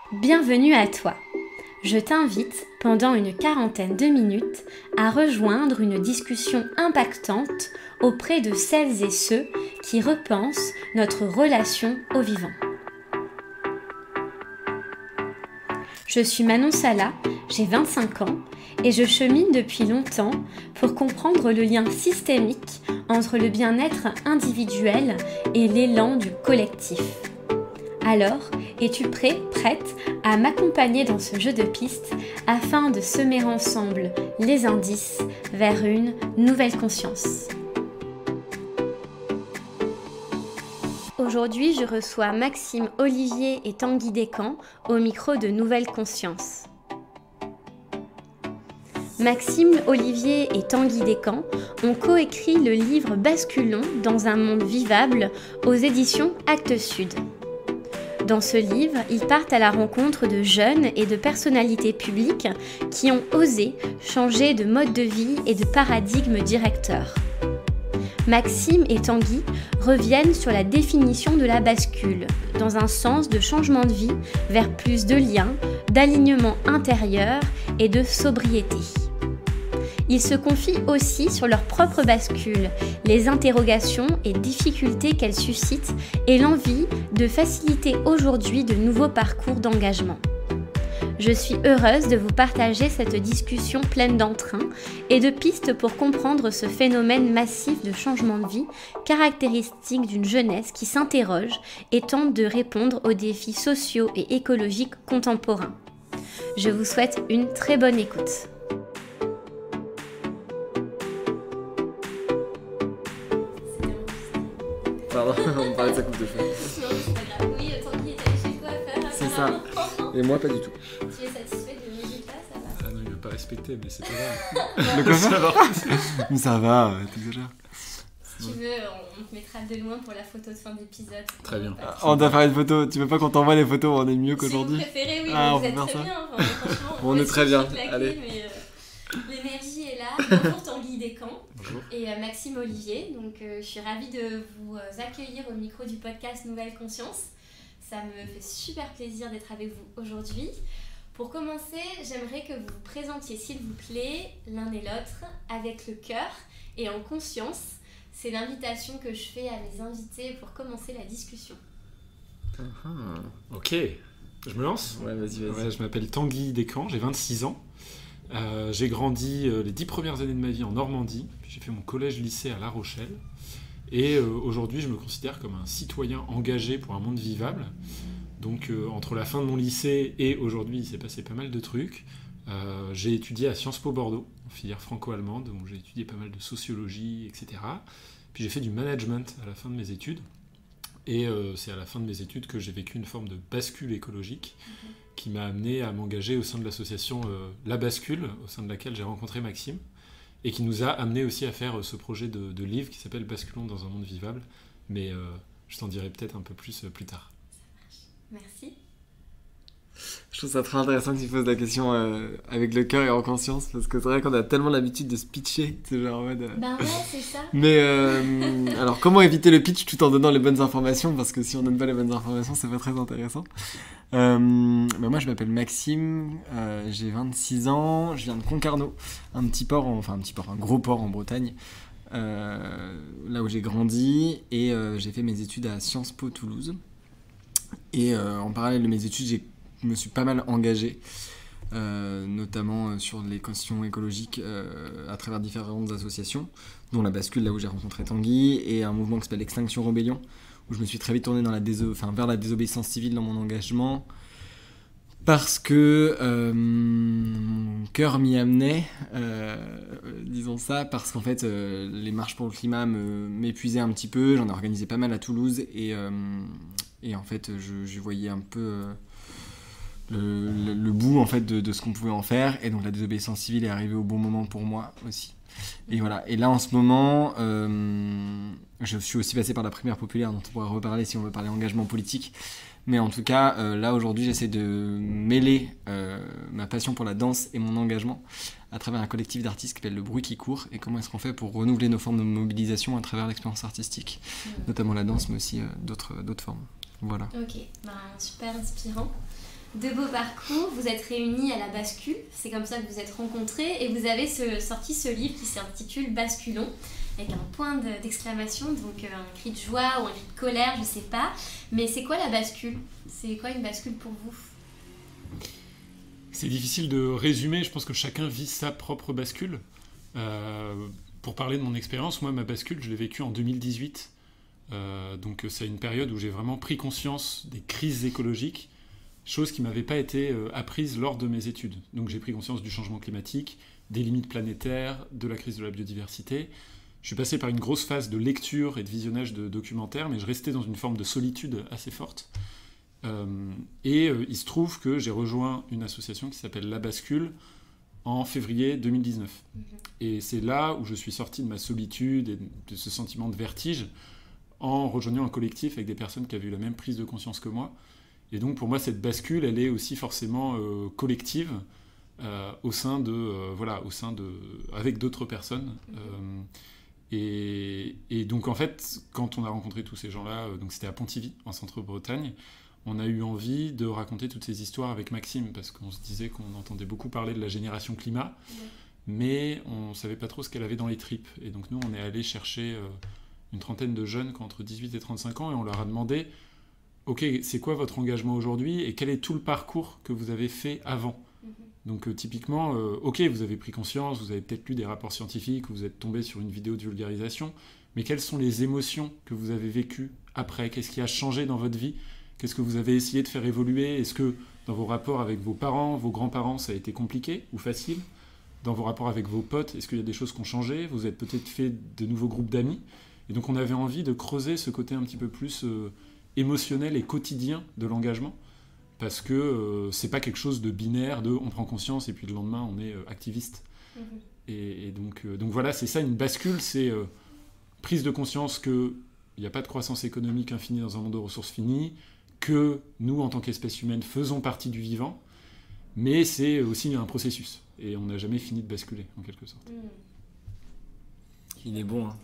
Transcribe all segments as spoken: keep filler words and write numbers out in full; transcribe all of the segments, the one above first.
Bienvenue à toi. Je t'invite, pendant une quarantaine de minutes, à rejoindre une discussion impactante auprès de celles et ceux qui repensent notre relation au vivant. Je suis Manon Sala, j'ai vingt-cinq ans et je chemine depuis longtemps pour comprendre le lien systémique entre le bien-être individuel et l'élan du collectif. Alors, es-tu prêt, prête à m'accompagner dans ce jeu de pistes afin de semer ensemble les indices vers une nouvelle conscience ? Aujourd'hui, je reçois Maxime Olivier et Tanguy Descamps au micro de Nouvelle Conscience. Maxime Olivier et Tanguy Descamps ont coécrit le livre Basculons dans un monde vivable aux éditions Actes Sud. Dans ce livre, ils partent à la rencontre de jeunes et de personnalités publiques qui ont osé changer de mode de vie et de paradigme directeur. Maxime et Tanguy reviennent sur la définition de la bascule, dans un sens de changement de vie vers plus de liens, d'alignement intérieur et de sobriété. Ils se confient aussi sur leur propre bascule, les interrogations et difficultés qu'elles suscitent et l'envie de faciliter aujourd'hui de nouveaux parcours d'engagement. Je suis heureuse de vous partager cette discussion pleine d'entrain et de pistes pour comprendre ce phénomène massif de changement de vie, caractéristique d'une jeunesse qui s'interroge et tente de répondre aux défis sociaux et écologiques contemporains. Je vous souhaite une très bonne écoute. Pardon, on parlait de sa coupe de cheveux. Non, c'est pas grave. Oui, Tanguy est allé chez toi à faire. C'est ça. Et moi, pas du tout. Tu es satisfait de mes résultats, ça va? Ah non, il veut pas respecter, mais c'est pas grave. Le coiffeur Ça va. Mais ça va, t'exagères. Si tu veux, on te mettra de loin pour la photo de fin d'épisode. Très bien. Pas- On doit faire une photo. Tu veux pas qu'on t'envoie les photos? On est mieux Si qu'aujourd'hui. vous préférez, oui, Ah, vous on peut êtes faire très ça. bien. Enfin, franchement, On moi est aussi, très je bien. suis claquée, Allez. mais, euh, l'énergie est là. Bonjour Tanguy Descamps Bonjour. et euh, Maxime Olivier. Donc, euh, je suis ravie de vous euh, accueillir au micro du podcast Nouvelle Conscience. Ça me fait super plaisir d'être avec vous aujourd'hui. Pour commencer, j'aimerais que vous vous présentiez, s'il vous plaît, l'un et l'autre, avec le cœur et en conscience. C'est l'invitation que je fais à mes invités pour commencer la discussion. Ah. Ok, je me lance. Ouais, vas-y, vas-y. Ouais, je m'appelle Tanguy Descamps, j'ai vingt-six ans. Euh, j'ai grandi euh, les dix premières années de ma vie en Normandie, puis j'ai fait mon collège-lycée à La Rochelle. Et euh, aujourd'hui, je me considère comme un citoyen engagé pour un monde vivable. Donc, euh, entre la fin de mon lycée et aujourd'hui, il s'est passé pas mal de trucs. Euh, j'ai étudié à Sciences Po Bordeaux, en filière franco-allemande, donc j'ai étudié pas mal de sociologie, et cetera. Puis j'ai fait du management à la fin de mes études. Et euh, c'est à la fin de mes études que j'ai vécu une forme de bascule écologique mmh. qui m'a amené à m'engager au sein de l'association euh, La Bascule, au sein de laquelle j'ai rencontré Maxime, et qui nous a amené aussi à faire euh, ce projet de, de livre qui s'appelle Basculons dans un monde vivable. Mais euh, je t'en dirai peut-être un peu plus euh, plus tard. Merci. Je trouve ça très intéressant que tu poses la question euh, avec le cœur et en conscience, parce que c'est vrai qu'on a tellement l'habitude de se pitcher, c'est genre en mode. Euh... Ben ouais, c'est ça. Mais euh, alors, comment éviter le pitch tout en donnant les bonnes informations? Parce que si on donne pas les bonnes informations, c'est pas très intéressant. Euh, bah moi, je m'appelle Maxime, euh, j'ai vingt-six ans, je viens de Concarneau, un petit port, en, enfin un petit port, un gros port en Bretagne, euh, là où j'ai grandi, et euh, j'ai fait mes études à Sciences Po Toulouse. Et euh, en parallèle de mes études, j'ai je me suis pas mal engagé, euh, notamment euh, sur les questions écologiques euh, à travers différentes associations, dont La Bascule, là où j'ai rencontré Tanguy, et un mouvement qui s'appelle Extinction Rebellion, où je me suis très vite tourné dans la déso- enfin, vers la désobéissance civile dans mon engagement, parce que euh, mon cœur m'y amenait, euh, disons ça, parce qu'en fait, euh, les marches pour le climat me, m'épuisaient un petit peu, j'en ai organisé pas mal à Toulouse, et, euh, et en fait, je, je voyais un peu... Euh, Le, le, le bout en fait de, de ce qu'on pouvait en faire, et donc la désobéissance civile est arrivée au bon moment pour moi aussi. Et voilà. Et là en ce moment, euh, je suis aussi passé par la primaire populaire, dont on pourra reparler si on veut parler engagement politique. Mais en tout cas, euh, là aujourd'hui, j'essaie de mêler euh, ma passion pour la danse et mon engagement à travers un collectif d'artistes qui s'appelle Le Bruit qui court. Et comment est-ce qu'on fait pour renouveler nos formes de mobilisation à travers l'expérience artistique, mmh. notamment la danse, mais aussi euh, d'autres, d'autres formes. Voilà. Ok, ben, super inspirant. deux beaux parcours, vous êtes réunis à la bascule, c'est comme ça que vous êtes rencontrés et vous avez ce, sorti ce livre qui s'intitule Basculons, avec un point de, d'exclamation, donc euh, un cri de joie ou un cri de colère, je sais pas. Mais c'est quoi la bascule? C'est quoi une bascule pour vous? C'est difficile de résumer, je pense que chacun vit sa propre bascule. Euh, pour parler de mon expérience, moi ma bascule je l'ai vécue en deux mille dix-huit, euh, donc c'est une période où j'ai vraiment pris conscience des crises écologiques, chose qui ne m'avait pas été euh, apprise lors de mes études. Donc j'ai pris conscience du changement climatique, des limites planétaires, de la crise de la biodiversité. Je suis passé par une grosse phase de lecture et de visionnage de documentaires, mais je restais dans une forme de solitude assez forte. Euh, et euh, il se trouve que j'ai rejoint une association qui s'appelle La Bascule en février deux mille dix-neuf. Mmh. Et c'est là où je suis sorti de ma solitude et de ce sentiment de vertige en rejoignant un collectif avec des personnes qui avaient eu la même prise de conscience que moi. Et donc pour moi, cette bascule, elle est aussi forcément euh, collective, euh, au sein de, euh, voilà, au sein de, avec d'autres personnes. Euh, et, et donc en fait, quand on a rencontré tous ces gens-là, euh, donc c'était à Pontivy, en Centre-Bretagne, on a eu envie de raconter toutes ces histoires avec Maxime, parce qu'on se disait qu'on entendait beaucoup parler de la génération climat, ouais. mais on ne savait pas trop ce qu'elle avait dans les tripes. Et donc nous, on est allé chercher euh, une trentaine de jeunes qui ont entre dix-huit et trente-cinq ans, et on leur a demandé ok, c'est quoi votre engagement aujourd'hui et quel est tout le parcours que vous avez fait avant? Mm-hmm. Donc euh, typiquement, euh, ok, vous avez pris conscience, vous avez peut-être lu des rapports scientifiques, vous êtes tombé sur une vidéo de vulgarisation, mais quelles sont les émotions que vous avez vécues après? Qu'est-ce qui a changé dans votre vie? Qu'est-ce que vous avez essayé de faire évoluer? Est-ce que dans vos rapports avec vos parents, vos grands-parents, ça a été compliqué ou facile? Dans vos rapports avec vos potes, est-ce qu'il y a des choses qui ont changé? Vous avez peut-être fait de nouveaux groupes d'amis? Et donc on avait envie de creuser ce côté un petit peu plus... Euh, émotionnel et quotidien de l'engagement, parce que euh, c'est pas quelque chose de binaire, de on prend conscience et puis le lendemain on est euh, activiste. Mmh. Et, et donc, euh, donc voilà, c'est ça une bascule, c'est euh, prise de conscience qu'il n'y a pas de croissance économique infinie dans un monde de ressources finies, que nous en tant qu'espèce humaine faisons partie du vivant, mais c'est aussi un processus, et on n'a jamais fini de basculer en quelque sorte. Mmh. Il est bon, hein.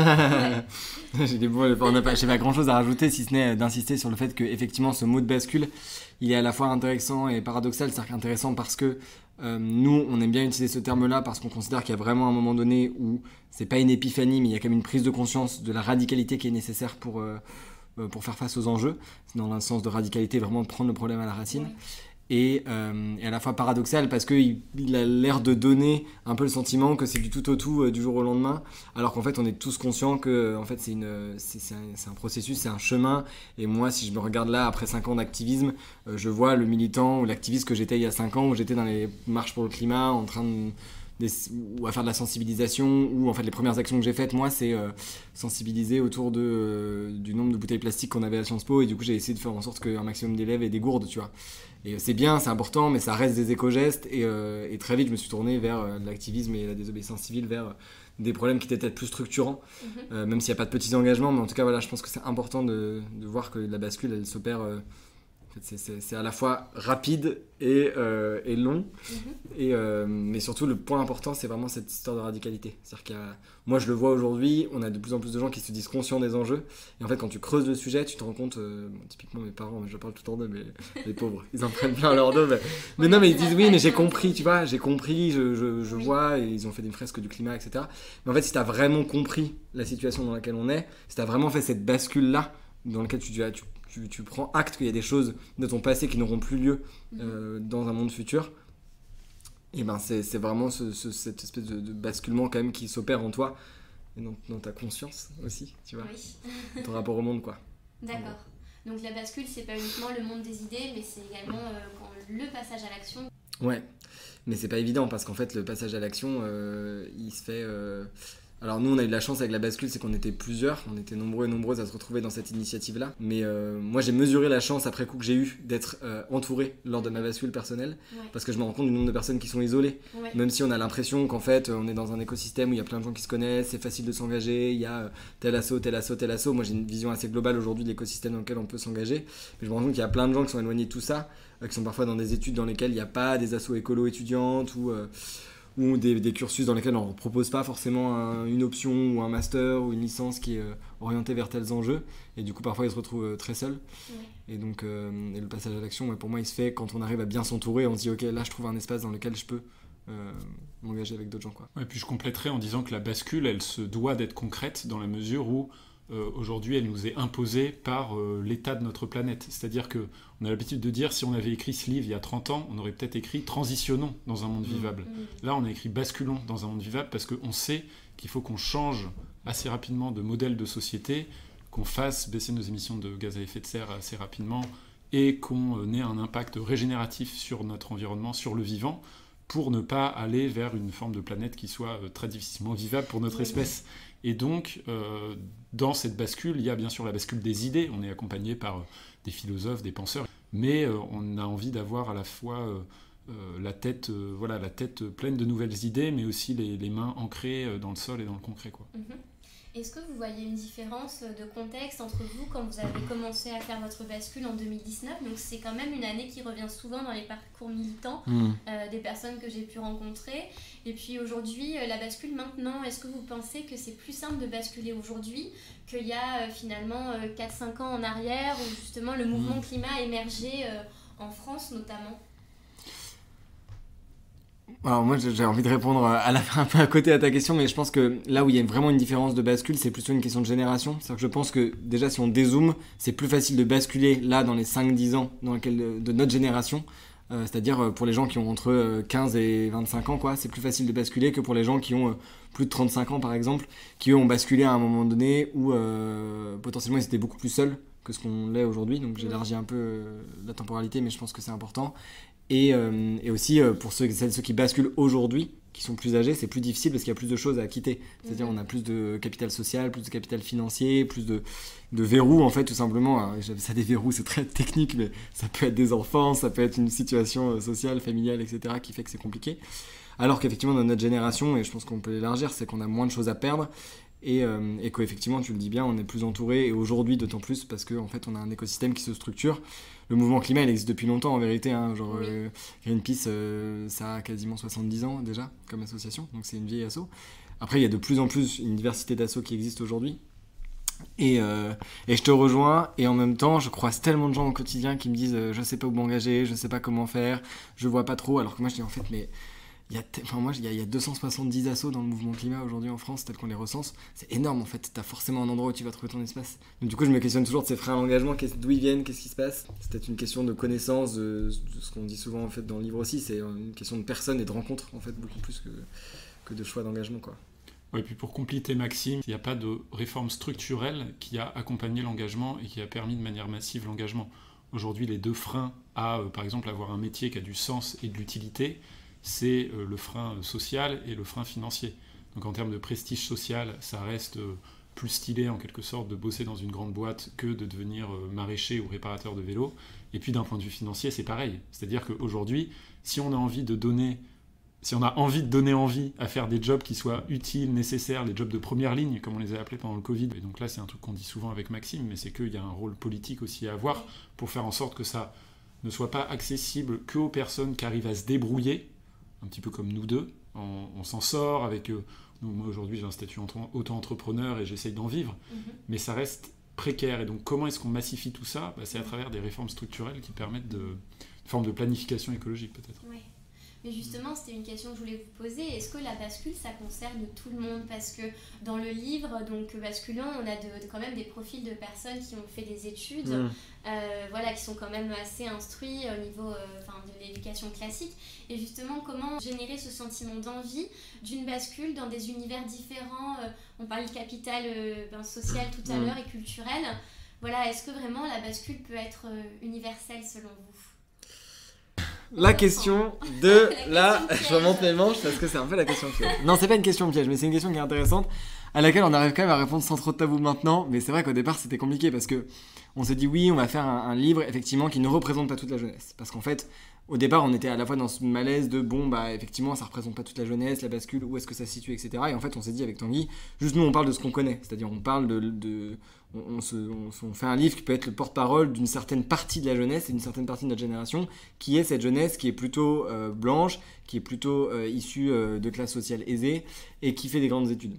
J'ai des bons, on n'a pas, j'ai pas grand chose à rajouter si ce n'est d'insister sur le fait que effectivement ce mot de bascule il est à la fois intéressant et paradoxal. C'est-à-dire intéressant parce que euh, nous on aime bien utiliser ce terme là parce qu'on considère qu'il y a vraiment un moment donné où c'est pas une épiphanie mais il y a quand même une prise de conscience de la radicalité qui est nécessaire pour, euh, pour faire face aux enjeux. C'est dans le sens de radicalité vraiment de prendre le problème à la racine. Ouais. Et, euh, et à la fois paradoxal parce qu'il il a l'air de donner un peu le sentiment que c'est du tout au tout euh, du jour au lendemain, alors qu'en fait on est tous conscients que en fait, c'est, une, c'est, c'est, un, c'est un processus, c'est un chemin. Et moi si je me regarde là après cinq ans d'activisme, euh, je vois le militant ou l'activiste que j'étais il y a cinq ans où j'étais dans les marches pour le climat en train de Des, ou à faire de la sensibilisation, ou en fait les premières actions que j'ai faites moi c'est euh, sensibiliser autour de, euh, du nombre de bouteilles plastiques qu'on avait à Sciences Po, et du coup j'ai essayé de faire en sorte qu'un maximum d'élèves aient des gourdes, tu vois. Et c'est bien, c'est important, mais ça reste des éco-gestes, et, euh, et très vite je me suis tourné vers euh, l'activisme et la désobéissance civile, vers euh, des problèmes qui étaient peut-être plus structurants, mm-hmm. euh, même s'il n'y a pas de petits engagements, mais en tout cas voilà, je pense que c'est important de, de voir que la bascule elle s'opère euh, en fait, c'est, c'est, c'est à la fois rapide et, euh, et long, mmh. et, euh, mais surtout le point important c'est vraiment cette histoire de radicalité. C'est-à-dire qu'il y a, moi je le vois aujourd'hui, on a de plus en plus de gens qui se disent conscients des enjeux, et en fait quand tu creuses le sujet tu te rends compte, euh, bon, typiquement mes parents, je parle tout le temps d'eux, mais les pauvres ils en prennent plein leur dos, mais, mais non mais ils disent oui mais j'ai compris, tu vois, j'ai compris, je, je, je vois, et ils ont fait des fresques du climat, et cetera. Mais en fait si tu as vraiment compris la situation dans laquelle on est, si tu as vraiment fait cette bascule là dans laquelle tu, tu, tu, tu prends acte qu'il y a des choses de ton passé qui n'auront plus lieu euh, dans un monde futur, et ben c'est, c'est vraiment ce, ce, cette espèce de, de basculement quand même qui s'opère en toi et dans, dans ta conscience aussi, tu vois, oui. Ton rapport au monde, quoi. D'accord. Donc la bascule, c'est pas uniquement le monde des idées, mais c'est également euh, quand le passage à l'action. Ouais, mais c'est pas évident parce qu'en fait le passage à l'action, euh, il se fait... Euh... Alors nous on a eu de la chance avec la bascule, c'est qu'on était plusieurs, on était nombreux et nombreuses à se retrouver dans cette initiative-là. Mais euh, moi j'ai mesuré la chance après coup que j'ai eu d'être euh, entouré lors de ma bascule personnelle, ouais. Parce que je me rends compte du nombre de personnes qui sont isolées. Ouais. Même si on a l'impression qu'en fait on est dans un écosystème où il y a plein de gens qui se connaissent, c'est facile de s'engager, il y a tel asso, tel asso, tel asso. Moi j'ai une vision assez globale aujourd'hui de l'écosystème dans lequel on peut s'engager. Mais je me rends compte qu'il y a plein de gens qui sont éloignés de tout ça, euh, qui sont parfois dans des études dans lesquelles il n'y a pas des assos écolo étudiantes ou... Euh, ou des, des cursus dans lesquels on ne propose pas forcément un, une option ou un master ou une licence qui est euh, orientée vers tels enjeux, et du coup parfois ils se retrouvent euh, très seuls. Ouais. Et donc euh, et le passage à l'action, ouais, pour moi il se fait quand on arrive à bien s'entourer, on se dit ok, là je trouve un espace dans lequel je peux euh, m'engager avec d'autres gens, quoi. Ouais, puis je compléterai en disant que la bascule, elle se doit d'être concrète dans la mesure où euh, aujourd'hui elle nous est imposée par euh, l'état de notre planète. C'est-à-dire qu'on a l'habitude de dire, si on avait écrit ce livre il y a trente ans, on aurait peut-être écrit « Transitionnons dans un monde vivable mmh. ». Là on a écrit « Basculons dans un monde vivable » parce qu'on sait qu'il faut qu'on change assez rapidement de modèle de société, qu'on fasse baisser nos émissions de gaz à effet de serre assez rapidement et qu'on ait un impact régénératif sur notre environnement, sur le vivant, pour ne pas aller vers une forme de planète qui soit très difficilement vivable pour notre oui, espèce. Oui. Et donc, euh, dans cette bascule, il y a bien sûr la bascule des idées. On est accompagné par euh, des philosophes, des penseurs, mais euh, on a envie d'avoir à la fois euh, euh, la tête, euh, voilà, la tête pleine de nouvelles idées, mais aussi les, les mains ancrées dans le sol et dans le concret, quoi. Mm-hmm. Est-ce que vous voyez une différence de contexte entre vous quand vous avez commencé à faire votre bascule en deux mille dix-neuf? Donc c'est quand même une année qui revient souvent dans les parcours militants mmh. euh, des personnes que j'ai pu rencontrer. Et puis aujourd'hui, euh, la bascule maintenant, est-ce que vous pensez que c'est plus simple de basculer aujourd'hui qu'il y a euh, finalement euh, quatre cinq ans en arrière où justement le mouvement mmh. climat a émergé euh, en France notamment? Alors moi j'ai envie de répondre à la, un peu à côté à ta question, mais je pense que là où il y a vraiment une différence de bascule, c'est plutôt une question de génération. C'est-à-dire que je pense que déjà si on dézoome, c'est plus facile de basculer là dans les cinq dix ans dans lequel, de notre génération, euh, c'est-à-dire pour les gens qui ont entre quinze et vingt-cinq ans, quoi, c'est plus facile de basculer que pour les gens qui ont plus de trente-cinq ans par exemple, qui eux ont basculé à un moment donné où euh, potentiellement ils étaient beaucoup plus seuls que ce qu'on l'est aujourd'hui. Donc j'élargis un peu euh, la temporalité, mais je pense que c'est important. Et, euh, et aussi, euh, pour ceux, celles, ceux qui basculent aujourd'hui, qui sont plus âgés, c'est plus difficile parce qu'il y a plus de choses à quitter. C'est-à-dire on a plus de capital social, plus de capital financier, plus de, de verrous, en fait, tout simplement. Alors, j'appelle ça des verrous, c'est très technique, mais ça peut être des enfants, ça peut être une situation sociale, familiale, et cetera, qui fait que c'est compliqué. Alors qu'effectivement, dans notre génération, et je pense qu'on peut l'élargir, c'est qu'on a moins de choses à perdre. Et, euh, et qu'effectivement, tu le dis bien, on est plus entouré, et aujourd'hui d'autant plus parce qu'en fait, on a un écosystème qui se structure. Le mouvement climat, il existe depuis longtemps en vérité, hein, genre oui. euh, Greenpeace, euh, ça a quasiment soixante-dix ans déjà comme association, donc c'est une vieille asso. Après, il y a de plus en plus une diversité d'assos qui existent aujourd'hui. Et, euh, et je te rejoins, et en même temps, je croise tellement de gens au quotidien qui me disent euh, je sais pas où m'engager, je sais pas comment faire, je vois pas trop, alors que moi je dis en fait, mais il y a, enfin, moi, il y a, il y a deux cent soixante-dix assos dans le mouvement climat aujourd'hui en France, tel qu'on les recense. C'est énorme en fait, t'as forcément un endroit où tu vas trouver ton espace. Donc du coup, je me questionne toujours de ces freins à l'engagement, d'où ils viennent, qu'est-ce qui se passe. C'est peut-être une question de connaissance, de, de ce qu'on dit souvent en fait dans le livre aussi, c'est une question de personnes et de rencontres en fait, beaucoup plus que, que de choix d'engagement, quoi. Ouais, et puis pour compléter Maxime, il n'y a pas de réforme structurelle qui a accompagné l'engagement et qui a permis de manière massive l'engagement. Aujourd'hui, les deux freins à, euh, par exemple, avoir un métier qui a du sens et de l'utilité, c'est euh, le frein social et le frein financier. Donc en termes de prestige social, ça reste euh, plus stylé en quelque sorte de bosser dans une grande boîte que de devenir euh, maraîcher ou réparateur de vélo. Et puis d'un point de vue financier, c'est pareil. C'est-à-dire qu'aujourd'hui, si on a envie de donner, si on a envie de donner envie à faire des jobs qui soient utiles, nécessaires, les jobs de première ligne, comme on les a appelés pendant le Covid, et donc là c'est un truc qu'on dit souvent avec Maxime, mais c'est qu'il y a un rôle politique aussi à avoir pour faire en sorte que ça ne soit pas accessible qu'aux personnes qui arrivent à se débrouiller, un petit peu comme nous deux, on, on s'en sort avec... Euh, nous, moi aujourd'hui j'ai un statut auto-entrepreneur et j'essaye d'en vivre, mmh. mais ça reste précaire. Et donc comment est-ce qu'on massifie tout ça? Bah, c'est à travers des réformes structurelles qui permettent de, une forme de planification écologique peut-être. Oui. Mais justement, c'était une question que je voulais vous poser. Est-ce que la bascule, ça concerne tout le monde? Parce que dans le livre, donc Basculant, on a de, de, quand même des profils de personnes qui ont fait des études, mmh. euh, voilà, qui sont quand même assez instruits au niveau euh, de l'éducation classique. Et justement, comment générer ce sentiment d'envie d'une bascule dans des univers différents? euh, On parlait de capital euh, ben, social tout à mmh. l'heure et culturel. Voilà, est-ce que vraiment la bascule peut être euh, universelle selon vous? La question de la... la... Je remonte mes manches parce que c'est un peu la question piège. Non, c'est pas une question piège, mais c'est une question qui est intéressante. à laquelle on arrive quand même à répondre sans trop de tabou maintenant, mais c'est vrai qu'au départ c'était compliqué parce que on s'est dit oui, on va faire un, un livre effectivement qui ne représente pas toute la jeunesse. Parce qu'en fait, au départ, on était à la fois dans ce malaise de bon, bah effectivement, ça représente pas toute la jeunesse, la bascule, où est-ce que ça se situe, et cetera. Et en fait, on s'est dit avec Tanguy, juste nous, on parle de ce qu'on connaît. C'est-à-dire, on parle de. de on, on, se, on, on fait un livre qui peut être le porte-parole d'une certaine partie de la jeunesse et d'une certaine partie de notre génération, qui est cette jeunesse qui est plutôt euh, blanche, qui est plutôt euh, issue euh, de classes sociales aisées et qui fait des grandes études.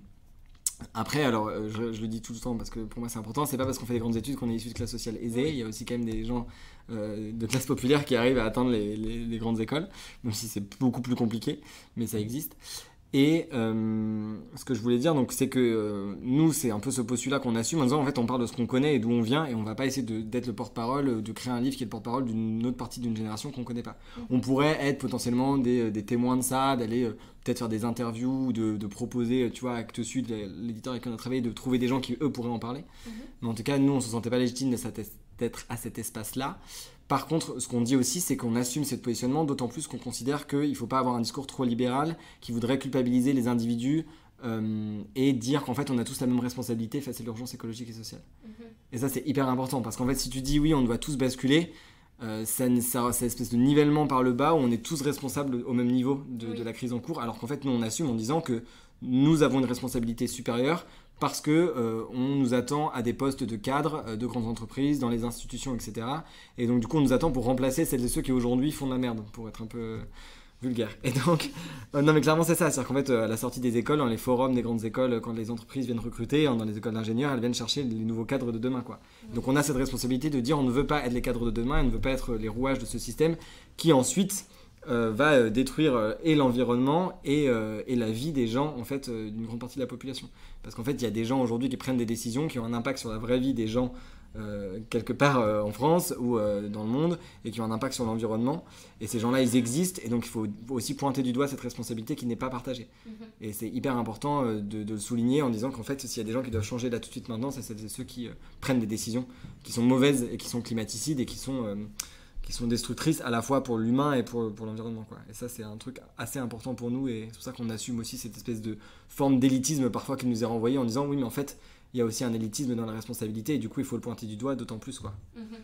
Après, alors, je, je le dis tout le temps parce que pour moi c'est important, c'est pas parce qu'on fait des grandes études qu'on est issu de classe sociale aisée, il y a aussi quand même des gens euh, de classe populaire qui arrivent à atteindre les, les, les grandes écoles, même si c'est beaucoup plus compliqué, mais ça existe. Et euh, ce que je voulais dire, donc, c'est que euh, nous, c'est un peu ce postulat qu'on assume en disant en fait on parle de ce qu'on connaît et d'où on vient et on va pas essayer de, d'être le porte-parole, de créer un livre qui est le porte-parole d'une autre partie d'une génération qu'on connaît pas. On pourrait être potentiellement des, des témoins de ça, d'aller euh, peut-être faire des interviews, de, de proposer, tu vois, Actes Sud, l'éditeur avec qui on a travaillé, de trouver des gens qui eux pourraient en parler. Mm-hmm. Mais en tout cas, nous, on se sentait pas légitime d'être à cet espace-là. Par contre, ce qu'on dit aussi, c'est qu'on assume ce positionnement, d'autant plus qu'on considère qu'il ne faut pas avoir un discours trop libéral qui voudrait culpabiliser les individus euh, et dire qu'en fait, on a tous la même responsabilité face à l'urgence écologique et sociale. Mmh. Et ça, c'est hyper important, parce qu'en fait, si tu dis oui, on doit tous basculer, euh, ça, ça, c'est une espèce de nivellement par le bas où on est tous responsables au même niveau de, oui. de la crise en cours, alors qu'en fait, nous, on assume en disant que nous avons une responsabilité supérieure parce qu'on euh, nous attend à des postes de cadres, euh, de grandes entreprises, dans les institutions, et cetera. Et donc, du coup, on nous attend pour remplacer celles et ceux qui, aujourd'hui, font de la merde, pour être un peu euh, vulgaire. Et donc, euh, non, mais clairement, c'est ça. C'est-à-dire qu'en fait, euh, à la sortie des écoles, dans les forums des grandes écoles, quand les entreprises viennent recruter, hein, dans les écoles d'ingénieurs, elles viennent chercher les nouveaux cadres de demain, quoi. Donc, on a cette responsabilité de dire on ne veut pas être les cadres de demain, on ne veut pas être les rouages de ce système qui, ensuite... Euh, va euh, détruire euh, et l'environnement et, euh, et la vie des gens, en fait, euh, d'une grande partie de la population. Parce qu'en fait, il y a des gens aujourd'hui qui prennent des décisions qui ont un impact sur la vraie vie des gens euh, quelque part euh, en France ou euh, dans le monde et qui ont un impact sur l'environnement. Et ces gens-là, ils existent et donc il faut aussi pointer du doigt cette responsabilité qui n'est pas partagée. Mm-hmm. Et c'est hyper important euh, de, de le souligner en disant qu'en fait, s'il y a des gens qui doivent changer là tout de suite maintenant, c'est ceux qui euh, prennent des décisions qui sont mauvaises et qui sont climaticides et qui sont... Euh, qui sont destructrices à la fois pour l'humain et pour, pour l'environnement, quoi. Et ça, c'est un truc assez important pour nous et c'est pour ça qu'on assume aussi cette espèce de forme d'élitisme parfois qui nous est renvoyée en disant oui, mais en fait, il y a aussi un élitisme dans la responsabilité et du coup, il faut le pointer du doigt d'autant plus, quoi.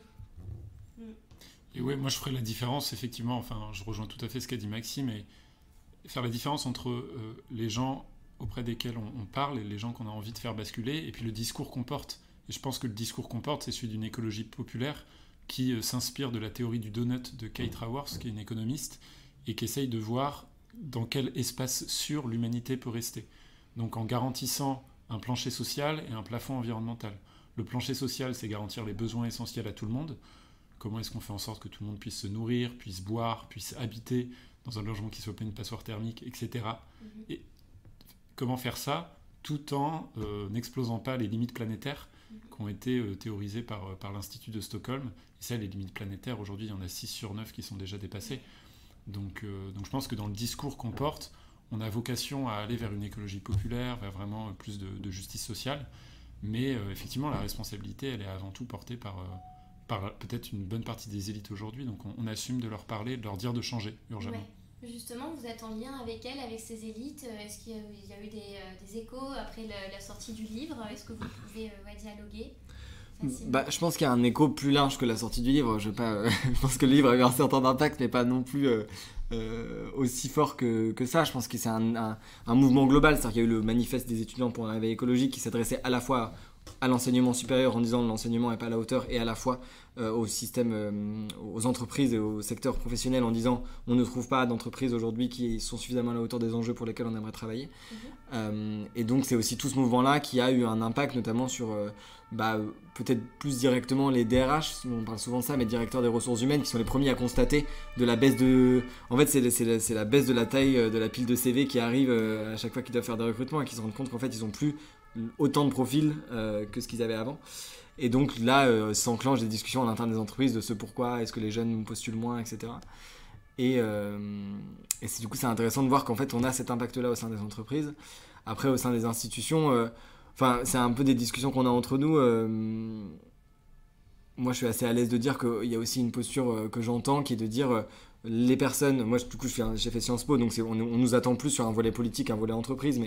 Mmh. Et ouais, moi, je ferais la différence, effectivement, enfin, je rejoins tout à fait ce qu'a dit Maxime, et faire la différence entre euh, les gens auprès desquels on, on parle et les gens qu'on a envie de faire basculer et puis le discours qu'on porte. Et je pense que le discours qu'on porte, c'est celui d'une écologie populaire qui euh, s'inspire de la théorie du donut de Kate Raworth, qui est une économiste, et qui essaye de voir dans quel espace sûr l'humanité peut rester. Donc en garantissant un plancher social et un plafond environnemental. Le plancher social, c'est garantir les besoins essentiels à tout le monde. Comment est-ce qu'on fait en sorte que tout le monde puisse se nourrir, puisse boire, puisse habiter dans un logement qui ne soit pas une passoire thermique, et cetera. Mm-hmm. Et comment faire ça tout en euh, n'explosant pas les limites planétaires qui ont été euh, théorisées par, par l'Institut de Stockholm. Et ça, les limites planétaires, aujourd'hui, il y en a six sur neuf qui sont déjà dépassées. Donc, euh, donc je pense que dans le discours qu'on porte, on a vocation à aller vers une écologie populaire, vers vraiment plus de, de justice sociale. Mais euh, effectivement, la responsabilité, elle est avant tout portée par, euh, par peut-être une bonne partie des élites aujourd'hui. Donc on, on assume de leur parler, de leur dire de changer urgemment. Ouais. Justement, vous êtes en lien avec elles, avec ces élites. Est-ce qu'il y a, il y a eu des, euh, des échos après la, la sortie du livre? Est-ce que vous pouvez euh, ouais, dialoguer? Bah, je pense qu'il y a un écho plus large que la sortie du livre. Je, pas, euh, je pense que le livre a eu un certain impact, mais pas non plus euh, euh, aussi fort que, que ça. Je pense que c'est un, un, un mouvement global. C'est-à-dire qu'il y a eu le manifeste des étudiants pour un réveil écologique qui s'adressait à la fois à l'enseignement supérieur en disant que l'enseignement n'est pas à la hauteur et à la fois euh, au système, euh, aux entreprises et au secteur professionnel en disant on ne trouve pas d'entreprises aujourd'hui qui sont suffisamment à la hauteur des enjeux pour lesquels on aimerait travailler. Mmh. Euh, et donc c'est aussi tout ce mouvement-là qui a eu un impact notamment sur euh, bah, peut-être plus directement les D R H, on parle souvent de ça, mais directeurs des ressources humaines qui sont les premiers à constater de la baisse de... En fait c'est, c'est, la, c'est la baisse de la taille de la pile de C V qui arrive euh, à chaque fois qu'ils doivent faire des recrutements et qui se rendent compte qu'en fait ils n'ont plus autant de profils euh, que ce qu'ils avaient avant. Et donc là, euh, s'enclenchent des discussions en interne des entreprises de ce pourquoi est-ce que les jeunes postulent moins, et cetera. Et, euh, et c'est, du coup, c'est intéressant de voir qu'en fait, on a cet impact-là au sein des entreprises. Après, au sein des institutions, euh, enfin, c'est un peu des discussions qu'on a entre nous. Euh, moi, je suis assez à l'aise de dire qu'il y a aussi une posture euh, que j'entends qui est de dire... Euh, les personnes, moi du coup je fais, j'ai fait Sciences Po, donc c'est, on, on nous attend plus sur un volet politique, un volet entreprise, mais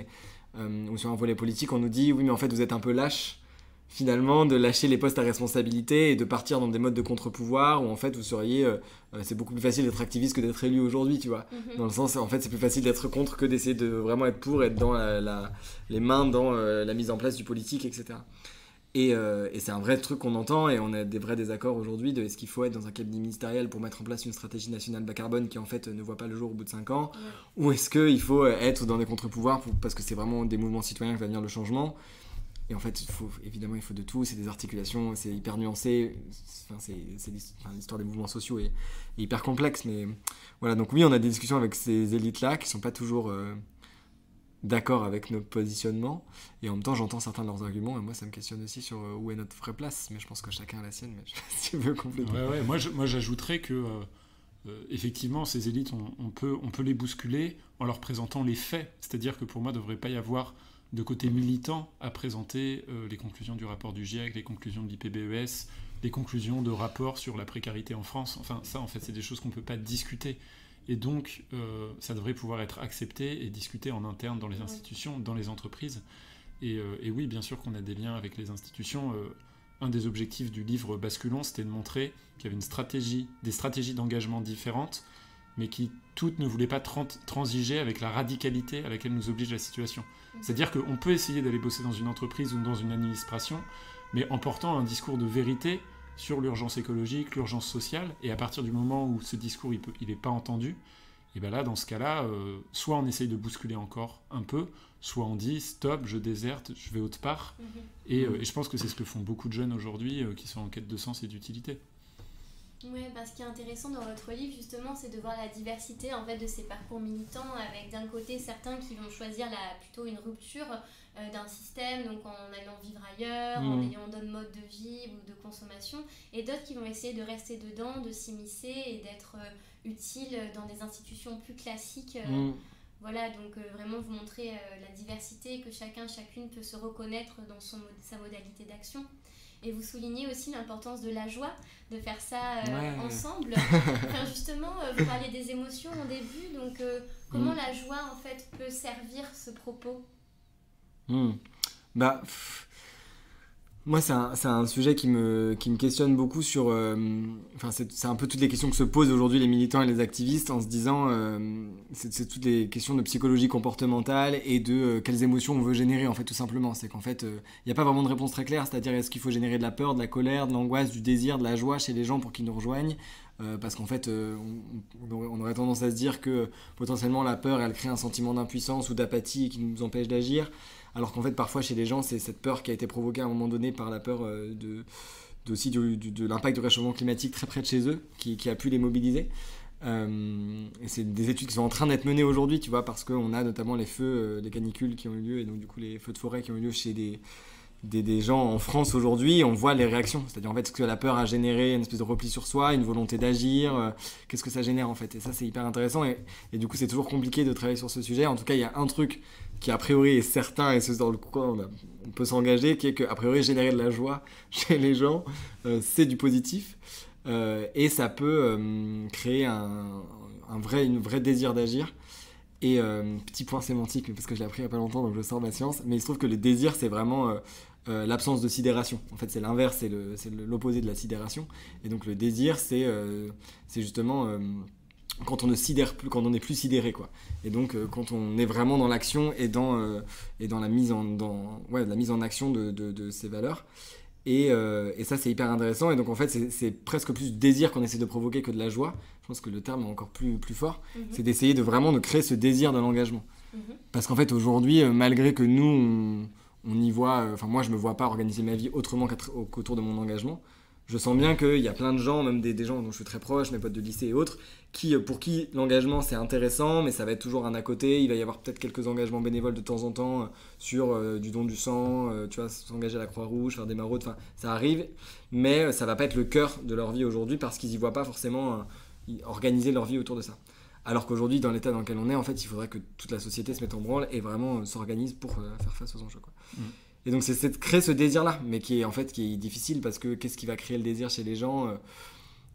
euh, ou sur un volet politique, on nous dit oui mais en fait vous êtes un peu lâche finalement de lâcher les postes à responsabilité et de partir dans des modes de contre-pouvoir où en fait vous seriez euh, c'est beaucoup plus facile d'être activiste que d'être élu aujourd'hui, tu vois. Mm-hmm. Dans le sens en fait c'est plus facile d'être contre que d'essayer de vraiment être pour, être dans la, la, les mains dans euh, la mise en place du politique, etc. Et, euh, et c'est un vrai truc qu'on entend et on a des vrais désaccords aujourd'hui de est-ce qu'il faut être dans un cabinet ministériel pour mettre en place une stratégie nationale bas carbone qui en fait ne voit pas le jour au bout de cinq ans, ouais. Ou est-ce qu'il faut être dans des contre-pouvoirs pour, parce que c'est vraiment des mouvements citoyens qui va venir le changement. Et en fait, il faut, évidemment, il faut de tout, c'est des articulations, c'est hyper nuancé, enfin, c'est, c'est enfin, l'histoire des mouvements sociaux est, est hyper complexe, mais voilà, donc oui, on a des discussions avec ces élites-là qui ne sont pas toujours euh, d'accord avec nos positionnements, et en même temps, j'entends certains de leurs arguments, et moi, ça me questionne aussi sur euh, où est notre vraie place, mais je pense que chacun a la sienne, mais je sais pas si tu veux compléter. Ouais, ouais, moi, je, moi, j'ajouterais que, euh, euh, effectivement, ces élites, on, on, peut, on peut les bousculer en leur présentant les faits, c'est-à-dire que pour moi, il ne devrait pas y avoir de côté militant à présenter euh, les conclusions du rapport du GIEC, les conclusions de l'I P B E S, les conclusions de rapports sur la précarité en France. Enfin, ça, en fait, c'est des choses qu'on ne peut pas discuter. Et donc, euh, ça devrait pouvoir être accepté et discuté en interne dans les institutions, dans les entreprises. Et, euh, et oui, bien sûr qu'on a des liens avec les institutions. Euh, un des objectifs du livre Basculons, c'était de montrer qu'il y avait une stratégie, des stratégies d'engagement différentes, mais qui toutes ne voulaient pas trans- transiger avec la radicalité à laquelle nous oblige la situation. C'est-à-dire qu'on peut essayer d'aller bosser dans une entreprise ou dans une administration, mais en portant un discours de vérité sur l'urgence écologique, l'urgence sociale, et à partir du moment où ce discours il n'est pas entendu, et bien là, dans ce cas-là, euh, soit on essaye de bousculer encore un peu, soit on dit stop, je déserte, je vais autre part, mmh. et, euh, et je pense que c'est ce que font beaucoup de jeunes aujourd'hui euh, qui sont en quête de sens et d'utilité. Oui, parce ce qui est intéressant dans votre livre, justement, c'est de voir la diversité en fait, de ces parcours militants, avec d'un côté certains qui vont choisir la, plutôt une rupture euh, d'un système, donc en allant vivre ailleurs, mmh. en ayant d'autres modes de vie ou de consommation, et d'autres qui vont essayer de rester dedans, de s'immiscer et d'être euh, utiles dans des institutions plus classiques. Euh, mmh. Voilà, donc euh, vraiment vous montrer euh, la diversité, que chacun, chacune peut se reconnaître dans son, sa modalité d'action. Et vous soulignez aussi l'importance de la joie, de faire ça euh, ouais. ensemble. Enfin, justement, euh, vous parliez des émotions au début, donc euh, comment mmh. la joie en fait peut servir ce propos ? mmh. Bah, pff, moi c'est un, c'est un sujet qui me, qui me questionne beaucoup sur... Euh, enfin, c'est, c'est un peu toutes les questions que se posent aujourd'hui les militants et les activistes en se disant... Euh, c'est, c'est toutes les questions de psychologie comportementale et de euh, quelles émotions on veut générer en fait tout simplement. C'est qu'en fait, il euh, n'y a pas vraiment de réponse très claire, c'est-à-dire est-ce qu'il faut générer de la peur, de la colère, de l'angoisse, du désir, de la joie chez les gens pour qu'ils nous rejoignent euh, parce qu'en fait, euh, on, on aurait tendance à se dire que potentiellement la peur, elle crée un sentiment d'impuissance ou d'apathie qui nous empêche d'agir. Alors qu'en fait, parfois, chez les gens, c'est cette peur qui a été provoquée à un moment donné par la peur euh, de, de, aussi du, du, de l'impact du réchauffement climatique très près de chez eux, qui, qui a pu les mobiliser. Euh, et c'est des études qui sont en train d'être menées aujourd'hui, tu vois, parce qu'on a notamment les feux, euh, les canicules qui ont eu lieu, et donc du coup les feux de forêt qui ont eu lieu chez des, des, des gens en France aujourd'hui. On voit les réactions, c'est-à-dire en fait ce que la peur a généré, une espèce de repli sur soi, une volonté d'agir, euh, qu'est-ce que ça génère en fait. Et ça c'est hyper intéressant, et, et du coup c'est toujours compliqué de travailler sur ce sujet. En tout cas il y a un truc qui a priori est certain, et c'est dans le quoi on, a, on peut s'engager, qui est qu'a priori générer de la joie chez les gens, euh, c'est du positif. Euh, et ça peut euh, créer un, un vrai, une vraie désir d'agir. Et euh, petit point sémantique, parce que je l'ai appris il n'y a pas longtemps, donc je sors ma science, mais il se trouve que le désir, c'est vraiment euh, euh, l'absence de sidération. En fait, c'est l'inverse, c'est, le, c'est l'opposé de la sidération. Et donc le désir, c'est, euh, c'est justement euh, quand on ne sidère plus, quand on n'est plus sidéré, quoi. Et donc euh, quand on est vraiment dans l'action et dans, euh, et dans la mise en, dans, ouais, la mise en action de, de, de ces valeurs. Et, euh, et ça c'est hyper intéressant, et donc en fait c'est, c'est presque plus du désir qu'on essaie de provoquer que de la joie. Je pense que le terme est encore plus, plus fort. Mm-hmm. C'est d'essayer de vraiment de créer ce désir de l'engagement. Mm-hmm. Parce qu'en fait aujourd'hui, malgré que nous on, on y voit, enfin moi je me vois pas organiser ma vie autrement qu'autour de mon engagement, je sens bien qu'il y a plein de gens, même des, des gens dont je suis très proche, mes potes de lycée et autres, qui, pour qui l'engagement c'est intéressant, mais ça va être toujours un à côté. Il va y avoir peut-être quelques engagements bénévoles de temps en temps sur euh, du don du sang, euh, tu vois, s'engager à la Croix-Rouge, faire des maraudes, enfin ça arrive, mais ça va pas être le cœur de leur vie aujourd'hui parce qu'ils y voient pas forcément euh, organiser leur vie autour de ça. Alors qu'aujourd'hui, dans l'état dans lequel on est, en fait, il faudrait que toute la société se mette en branle et vraiment euh, s'organise pour euh, faire face aux enjeux, quoi. Mmh. Et donc c'est, c'est de créer ce désir-là, mais qui est en fait qui est difficile parce que qu'est-ce qui va créer le désir chez les gens ?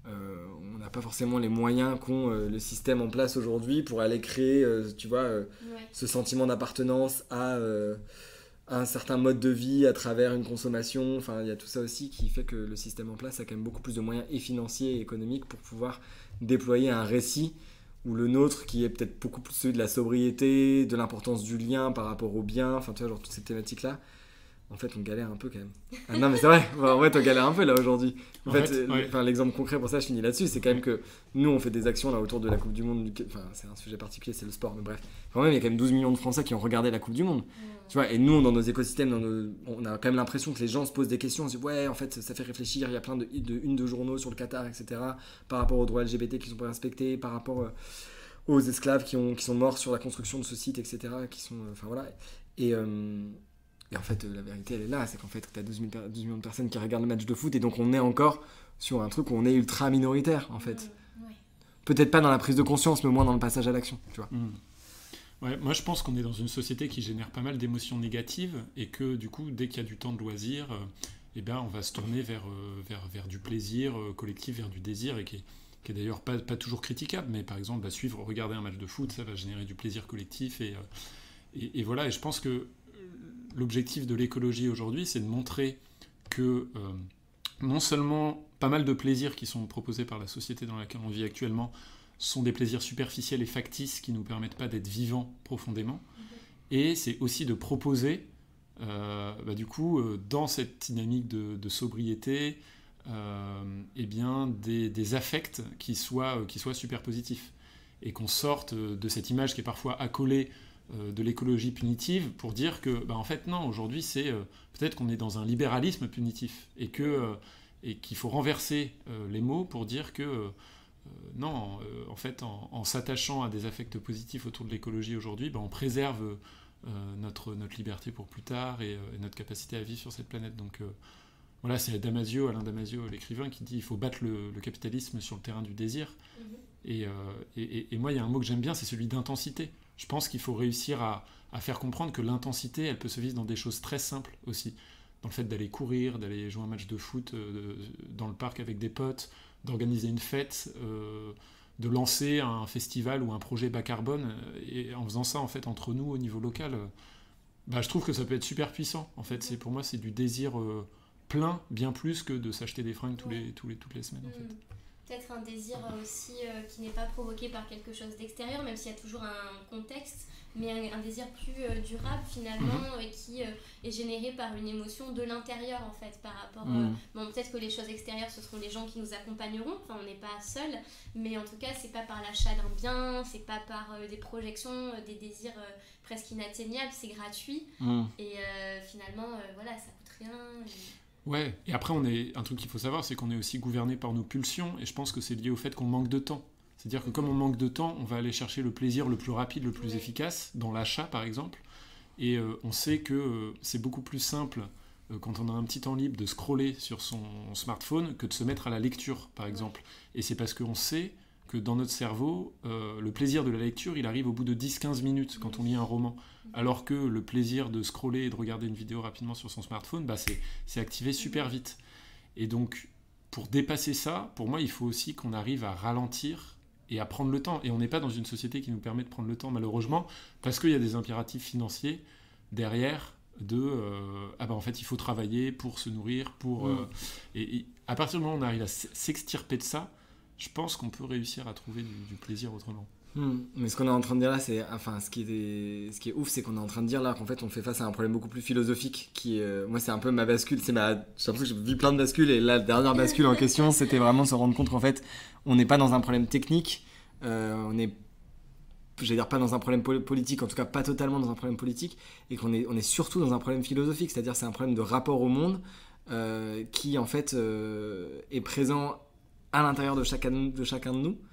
euh, on n'a pas forcément les moyens qu'ont euh, le système en place aujourd'hui pour aller créer, euh, tu vois, euh, Ouais. ce sentiment d'appartenance à, euh, à un certain mode de vie à travers une consommation. Enfin, il y a tout ça aussi qui fait que le système en place a quand même beaucoup plus de moyens et financiers et économiques pour pouvoir déployer un récit ou le nôtre qui est peut-être beaucoup plus celui de la sobriété, de l'importance du lien par rapport au bien, enfin tu vois, genre toutes ces thématiques-là. En fait, on galère un peu quand même. Ah, non, mais c'est vrai, en fait, on galère un peu là aujourd'hui. En, En fait, fait, euh, ouais. enfin, l'exemple concret pour ça, je finis là-dessus, c'est quand même que nous, on fait des actions là autour de la Coupe du Monde. Du... Enfin, c'est un sujet particulier, c'est le sport, mais bref. Quand même, il y a quand même douze millions de Français qui ont regardé la Coupe du Monde. Tu vois, et nous, dans nos écosystèmes, dans nos... on a quand même l'impression que les gens se posent des questions. On se dit, ouais, en fait, ça fait réfléchir. Il y a plein de, de une de journaux sur le Qatar, et cetera. Par rapport aux droits L G B T qui sont pas respectés, par rapport euh, aux esclaves qui, ont, qui sont morts sur la construction de ce site, et cetera. Qui sont, euh, enfin voilà. Et, euh, et en fait, euh, la vérité, elle est là. C'est qu'en fait, tu as douze millions de personnes qui regardent le match de foot, et donc on est encore sur un truc où on est ultra minoritaire, en fait. Ouais. Peut-être pas dans la prise de conscience, mais au moins dans le passage à l'action, tu vois. Mmh. Ouais, moi je pense qu'on est dans une société qui génère pas mal d'émotions négatives et que du coup dès qu'il y a du temps de loisir, euh, eh ben, on va se tourner vers, euh, vers, vers du plaisir euh, collectif, vers du désir et qui est, qui est d'ailleurs pas, pas toujours critiquable, mais par exemple bah, suivre, regarder un match de foot, ça va générer du plaisir collectif et, euh, et, et voilà, et je pense que l'objectif de l'écologie aujourd'hui c'est de montrer que euh, non seulement pas mal de plaisirs qui sont proposés par la société dans laquelle on vit actuellement sont des plaisirs superficiels et factices qui ne nous permettent pas d'être vivants profondément. Et c'est aussi de proposer, euh, bah, du coup, euh, dans cette dynamique de, de sobriété, euh, eh bien, des, des affects qui soient, euh, qui soient super positifs. Et qu'on sorte de cette image qui est parfois accolée euh, de l'écologie punitive pour dire que, bah, en fait, non, aujourd'hui, c'est euh, peut-être qu'on est dans un libéralisme punitif et, que, euh, et qu'il faut renverser euh, les mots pour dire que euh, Euh, non, euh, en fait, en, en s'attachant à des affects positifs autour de l'écologie aujourd'hui, ben, on préserve euh, notre, notre liberté pour plus tard et, euh, et notre capacité à vivre sur cette planète. Donc euh, voilà, c'est Damasio, Alain Damasio, l'écrivain, qui dit il faut battre le, le capitalisme sur le terrain du désir. Mm-hmm. Et, euh, et, et moi, il y a un mot que j'aime bien, c'est celui d'intensité. Je pense qu'il faut réussir à, à faire comprendre que l'intensité, elle peut se vivre dans des choses très simples aussi. Dans le fait d'aller courir, d'aller jouer un match de foot euh, dans le parc avec des potes, d'organiser une fête, euh, de lancer un festival ou un projet bas carbone, et en faisant ça en fait entre nous au niveau local, euh, bah, je trouve que ça peut être super puissant. En fait, c'est, pour moi, c'est du désir euh, plein, bien plus que de s'acheter des fringues tous les, tous les, toutes les semaines. En fait. Peut-être un désir aussi euh, qui n'est pas provoqué par quelque chose d'extérieur, même s'il y a toujours un contexte, mais un, un désir plus euh, durable finalement, mmh. et qui euh, est généré par une émotion de l'intérieur en fait, par rapport... Mmh. Euh, bon, peut-être que les choses extérieures, ce seront les gens qui nous accompagneront, enfin on n'est pas seul, mais en tout cas c'est pas par l'achat d'un bien, c'est pas par euh, des projections, euh, des désirs euh, presque inatteignables, c'est gratuit, mmh. et euh, finalement euh, voilà, ça coûte rien... Et... Ouais, et après, on est, un truc qu'il faut savoir, c'est qu'on est aussi gouverné par nos pulsions, et je pense que c'est lié au fait qu'on manque de temps. C'est-à-dire que comme on manque de temps, on va aller chercher le plaisir le plus rapide, le plus efficace, dans l'achat par exemple, et euh, on sait que euh, c'est beaucoup plus simple, euh, quand on a un petit temps libre, de scroller sur son smartphone que de se mettre à la lecture par exemple. Et c'est parce qu'on sait que dans notre cerveau, euh, le plaisir de la lecture, il arrive au bout de dix à quinze minutes quand on lit un roman. Alors que le plaisir de scroller et de regarder une vidéo rapidement sur son smartphone, bah c'est, c'est activé super vite. Et donc, pour dépasser ça, pour moi, il faut aussi qu'on arrive à ralentir et à prendre le temps. Et on n'est pas dans une société qui nous permet de prendre le temps, malheureusement, parce qu'il y a des impératifs financiers derrière de euh, ah bah en fait il faut travailler pour se nourrir, pour, euh, et, et à partir du moment où on arrive à s'extirper de ça, je pense qu'on peut réussir à trouver du, du plaisir autrement. Mmh. Mais ce qu'on est en train de dire là, c'est, enfin, ce qui est, ce qui est ouf, c'est qu'on est en train de dire là qu'en fait, on fait face à un problème beaucoup plus philosophique. Qui, euh, moi, c'est un peu ma bascule. C'est ma, j'ai l'impression que j'ai vu plein de bascules et la dernière bascule en question, c'était vraiment se rendre compte qu'en fait, on n'est pas dans un problème technique. Euh, on n'est, j'allais dire pas dans un problème politique, en tout cas pas totalement dans un problème politique, et qu'on est, on est surtout dans un problème philosophique. C'est-à-dire, c'est un problème de rapport au monde euh, qui en fait euh, est présent à l'intérieur de chacun de chacun de nous.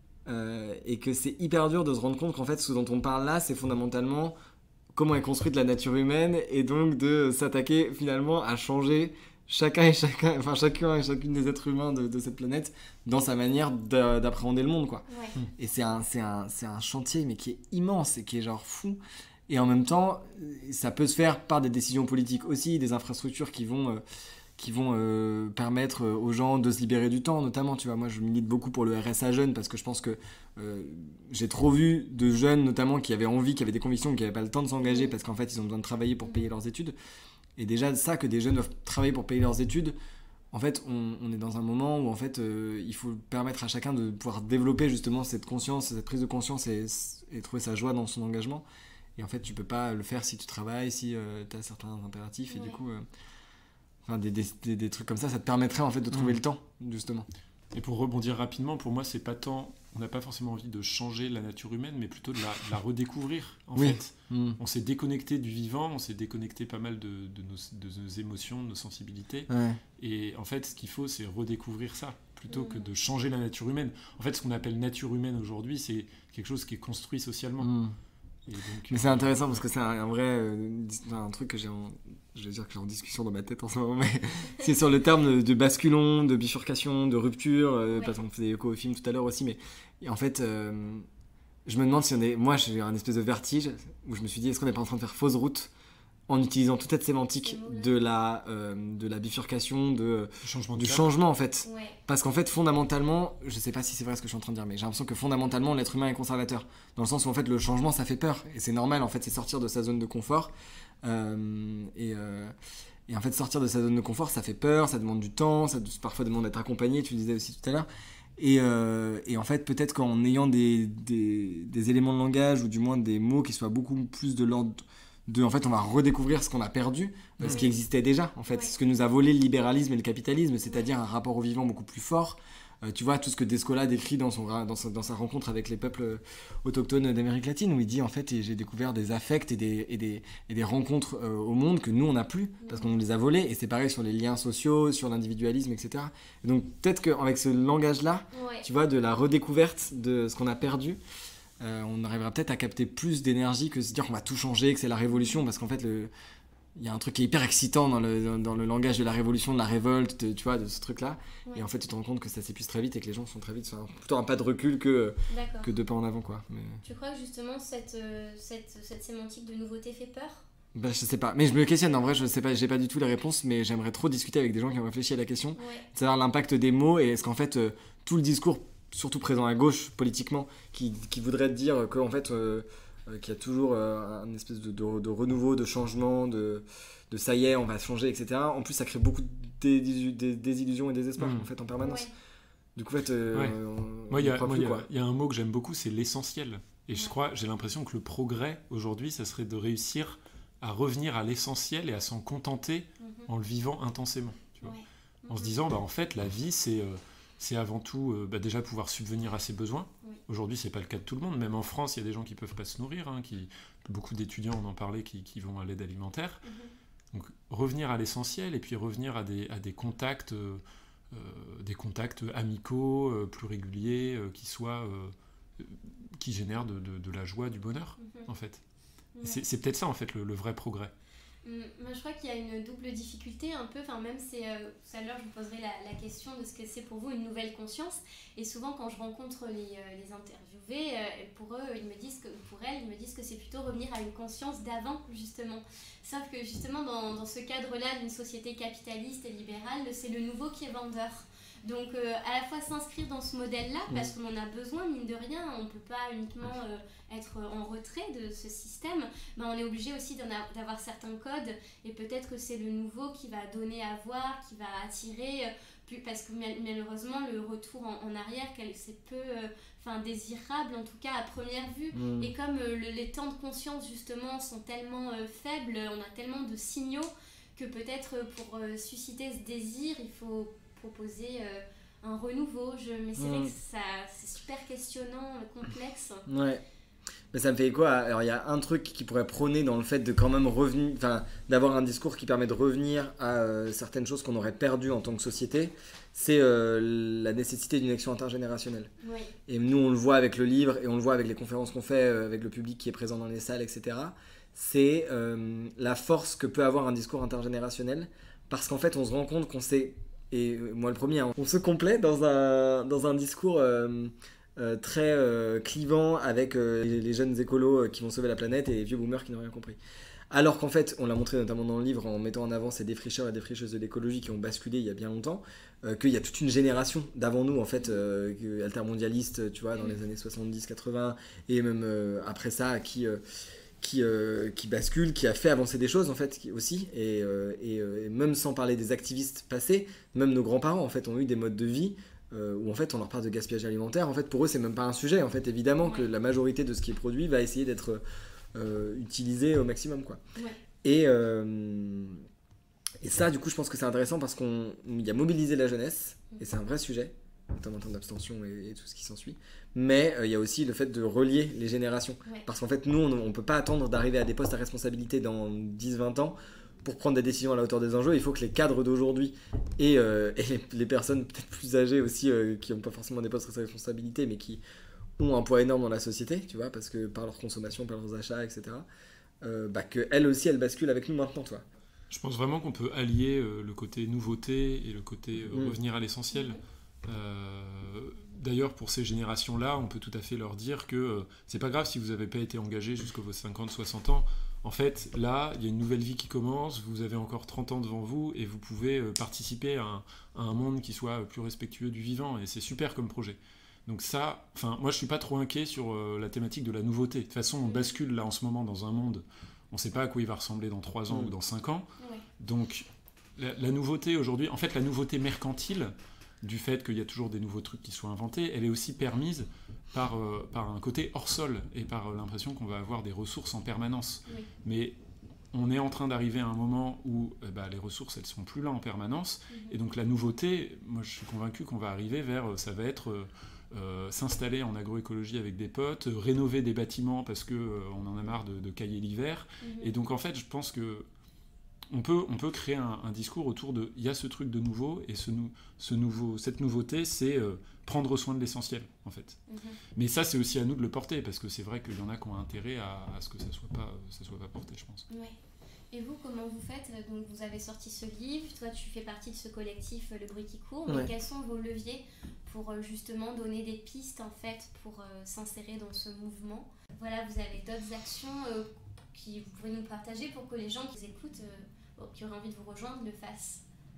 Euh, et que c'est hyper dur de se rendre compte qu'en fait ce dont on parle là, c'est fondamentalement comment est construite la nature humaine, et donc de s'attaquer finalement à changer chacun et chacun, enfin chacun et chacune des êtres humains de, de cette planète dans sa manière d'appréhender le monde, quoi. Ouais. Et c'est un, c'est, un, c'est un chantier mais qui est immense et qui est genre fou, et en même temps ça peut se faire par des décisions politiques aussi, des infrastructures qui vont... Euh, qui vont euh, permettre aux gens de se libérer du temps, notamment. Tu vois, moi, je milite beaucoup pour le R S A jeune parce que je pense que euh, j'ai trop vu de jeunes, notamment, qui avaient envie, qui avaient des convictions, qui n'avaient pas le temps de s'engager parce qu'en fait, ils ont besoin de travailler pour payer leurs études. Et déjà, ça, que des jeunes doivent travailler pour payer leurs études, en fait, on, on est dans un moment où en fait, euh, il faut permettre à chacun de pouvoir développer justement cette conscience, cette prise de conscience et, et trouver sa joie dans son engagement. Et en fait, tu peux pas le faire si tu travailles, si euh, tu as certains impératifs. Et ouais. du coup, euh, enfin, des, des, des, des trucs comme ça, ça te permettrait en fait de trouver mmh. le temps, justement. Et pour rebondir rapidement, pour moi, c'est pas tant... On n'a pas forcément envie de changer la nature humaine, mais plutôt de la, de la redécouvrir, en oui. fait. Mmh. On s'est déconnecté du vivant, on s'est déconnecté pas mal de, de, nos, de nos émotions, de nos sensibilités. Ouais. Et en fait, ce qu'il faut, c'est redécouvrir ça, plutôt mmh. que de changer la nature humaine. En fait, ce qu'on appelle nature humaine aujourd'hui, c'est quelque chose qui est construit socialement. Mmh. Et donc, mais c'est intéressant parce que c'est un, un vrai euh, un truc que j'ai en, je vais dire que j'ai en discussion dans ma tête en ce moment, mais c'est sur le terme de, de basculon, de bifurcation, de rupture, euh, ouais. parce qu'on faisait écho au film tout à l'heure aussi, mais et en fait euh, je me demande si on est, moi j'ai eu un espèce de vertige où je me suis dit est-ce qu'on n'est pas en train de faire fausse route en utilisant toute cette sémantique de la, euh, de la bifurcation, de, changement du changement en fait. Ouais. Parce qu'en fait, fondamentalement, je sais pas si c'est vrai ce que je suis en train de dire, mais j'ai l'impression que fondamentalement, l'être humain est conservateur. Dans le sens où en fait, le changement, ça fait peur. Et c'est normal, en fait, c'est sortir de sa zone de confort. Euh, et, euh, et en fait, sortir de sa zone de confort, ça fait peur, ça demande du temps, ça parfois demande d'être accompagné, tu le disais aussi tout à l'heure. Et, euh, et en fait, peut-être qu'en ayant des, des, des éléments de langage, ou du moins des mots qui soient beaucoup plus de l'ordre... de en fait on va redécouvrir ce qu'on a perdu, mmh. ce qui existait déjà en fait, ouais. ce que nous a volé le libéralisme et le capitalisme, c'est-à-dire un rapport au vivant beaucoup plus fort. Euh, tu vois tout ce que Descola décrit dans, son, dans, sa, dans sa rencontre avec les peuples autochtones d'Amérique latine, où il dit en fait j'ai découvert des affects et des, et des, et des rencontres euh, au monde que nous on n'a plus parce qu'on nous les a volés, et c'est pareil sur les liens sociaux, sur l'individualisme, et cetera. Et donc peut-être qu'avec ce langage-là, ouais. tu vois, de la redécouverte de ce qu'on a perdu, Euh, on arrivera peut-être à capter plus d'énergie que de se dire qu'on va tout changer, que c'est la révolution, parce qu'en fait le... il y a un truc qui est hyper excitant dans le, dans le langage de la révolution, de la révolte, de, tu vois, de ce truc-là, ouais. et en fait tu te rends compte que ça s'épuise très vite et que les gens sont très vite sur un, plutôt un pas de recul que, que deux pas en avant, quoi. Mais... Tu crois que justement cette, euh, cette, cette sémantique de nouveauté fait peur ? Bah, je sais pas, mais je me questionne, en vrai je sais pas, j'ai pas du tout les réponses, mais j'aimerais trop discuter avec des gens qui ont réfléchi à la question, ouais. c'est-à-dire l'impact des mots, et est-ce qu'en fait euh, tout le discours surtout présent à gauche politiquement, qui, qui voudrait dire qu'en fait, euh, euh, qu'il y a toujours euh, un espèce de, de, de renouveau, de changement, de, de ça y est, on va changer, et cetera. En plus, ça crée beaucoup de désillusions et désespoir mmh. en fait, en permanence. Ouais. Du coup, en fait, euh, ouais. on, moi, il y, y, y a un mot que j'aime beaucoup, c'est l'essentiel. Et je crois, j'ai l'impression que le progrès aujourd'hui, ça serait de réussir à revenir à l'essentiel et à s'en contenter mmh. en le vivant intensément. Tu vois. Ouais. En mmh. se disant, bah, en fait, la vie, c'est... Euh, c'est avant tout euh, bah déjà pouvoir subvenir à ses besoins. Oui. Aujourd'hui, c'est pas le cas de tout le monde. Même en France, il y a des gens qui peuvent pas se nourrir. Hein, qui, beaucoup d'étudiants, on en parlait, qui, qui vont à l'aide alimentaire. Mm-hmm. Donc, revenir à l'essentiel et puis revenir à des, à des contacts, euh, euh, des contacts amicaux, euh, plus réguliers, euh, qui soient, euh, qui génèrent de, de, de la joie, du bonheur, mm-hmm. en fait. Mm-hmm. C'est, c'est peut-être ça, en fait, le, le vrai progrès. Moi, je crois qu'il y a une double difficulté un peu, enfin même c'est euh, tout à l'heure je vous poserai la, la question de ce que c'est pour vous une nouvelle conscience, et souvent quand je rencontre les, euh, les interviewés, euh, pour eux ils me disent que, pour elles ils me disent que c'est plutôt revenir à une conscience d'avant justement, sauf que justement dans, dans ce cadre-là d'une société capitaliste et libérale, c'est le nouveau qui est vendeur. Donc euh, à la fois s'inscrire dans ce modèle-là, mmh. parce qu'on en a besoin, mine de rien, on ne peut pas uniquement euh, être en retrait de ce système, ben, on est obligé aussi d'en a, d'avoir certains codes, et peut-être que c'est le nouveau qui va donner à voir, qui va attirer, euh, plus, parce que malheureusement le retour en, en arrière, c'est peu euh, désirable, en tout cas à première vue, mmh. et comme euh, le, les temps de conscience justement sont tellement euh, faibles, on a tellement de signaux, que peut-être pour euh, susciter ce désir, il faut proposer euh, un renouveau. Je... Mais c'est mmh. vrai que ça, c'est super questionnant, complexe. Ouais. Mais ça me fait écho à... Alors, il y a un truc qui pourrait prôner dans le fait de quand même revenir... Enfin, d'avoir un discours qui permet de revenir à euh, certaines choses qu'on aurait perdues en tant que société. C'est euh, la nécessité d'une action intergénérationnelle. Oui. Et nous, on le voit avec le livre, et on le voit avec les conférences qu'on fait, euh, avec le public qui est présent dans les salles, et cetera. C'est euh, la force que peut avoir un discours intergénérationnel, parce qu'en fait, on se rend compte qu'on s'est... Et moi le premier, hein, on se complaît dans un, dans un discours euh, euh, très euh, clivant avec euh, les, les jeunes écolos qui vont sauver la planète et les vieux boomers qui n'ont rien compris. Alors qu'en fait, on l'a montré notamment dans le livre en mettant en avant ces défricheurs et défricheuses de l'écologie qui ont basculé il y a bien longtemps, euh, qu'il y a toute une génération d'avant nous, en fait, euh, altermondialistes, tu vois, dans les années soixante-dix quatre-vingts, et même euh, après ça, qui... Euh, Qui, euh, qui bascule, qui a fait avancer des choses en fait qui, aussi, et, euh, et, euh, et même sans parler des activistes passés, même nos grands-parents en fait ont eu des modes de vie euh, où en fait on leur parle de gaspillage alimentaire. En fait pour eux c'est même pas un sujet en fait, évidemment ouais. que la majorité de ce qui est produit va essayer d'être euh, utilisé au maximum quoi. Ouais. Et, euh, et ça du coup je pense que c'est intéressant parce qu'on y a mobilisé la jeunesse et c'est un vrai sujet, notamment en termes d'abstention et, et tout ce qui s'ensuit. Mais il euh, y a aussi le fait de relier les générations. Ouais. Parce qu'en fait, nous, on ne peut pas attendre d'arriver à des postes à responsabilité dans dix vingt ans pour prendre des décisions à la hauteur des enjeux. Il faut que les cadres d'aujourd'hui et, euh, et les, les personnes peut-être plus âgées aussi, euh, qui n'ont pas forcément des postes à responsabilité, mais qui ont un poids énorme dans la société, tu vois, parce que par leur consommation, par leurs achats, et cetera, euh, bah, qu'elles aussi, elles basculent avec nous maintenant, tu vois. Je pense vraiment qu'on peut allier euh, le côté nouveauté et le côté euh, mmh. revenir à l'essentiel. Euh, d'ailleurs pour ces générations là on peut tout à fait leur dire que euh, c'est pas grave si vous n'avez pas été engagé jusqu'à vos cinquante soixante ans, en fait là il y a une nouvelle vie qui commence, vous avez encore trente ans devant vous et vous pouvez euh, participer à un, à un monde qui soit plus respectueux du vivant et c'est super comme projet. Donc ça, enfin moi je suis pas trop inquiet sur euh, la thématique de la nouveauté. De toute façon on bascule là en ce moment dans un monde, on sait pas à quoi il va ressembler dans trois ans mmh. ou dans cinq ans, ouais. donc la, la nouveauté aujourd'hui, en fait la nouveauté mercantile du fait qu'il y a toujours des nouveaux trucs qui soient inventés, elle est aussi permise par, euh, par un côté hors sol et par euh, l'impression qu'on va avoir des ressources en permanence. Oui. Mais on est en train d'arriver à un moment où euh, bah, les ressources, elles sont plus là en permanence, mm-hmm. et donc la nouveauté, moi je suis convaincu qu'on va arriver vers, euh, ça va être euh, euh, s'installer en agroécologie avec des potes, euh, rénover des bâtiments parce qu'on euh, en a marre de, de cailler l'hiver, mm-hmm. et donc en fait je pense que On peut, on peut créer un, un discours autour de il y a ce truc de nouveau et ce, nou, ce nouveau, cette nouveauté c'est euh, prendre soin de l'essentiel en fait. Mm-hmm. Mais ça c'est aussi à nous de le porter parce que c'est vrai qu'il y en a qui ont intérêt à, à ce que ça soit pas, ça soit pas porté je pense. Ouais. Et vous comment vous faites? Donc vous avez sorti ce livre, toi tu fais partie de ce collectif Le Bruit qui court, mais ouais. quels sont vos leviers pour justement donner des pistes en fait pour euh, s'insérer dans ce mouvement? Voilà, vous avez d'autres actions euh, qui vous pouvez nous partager pour que les gens qui écoutent euh, qui auraient envie de vous rejoindre le fassent.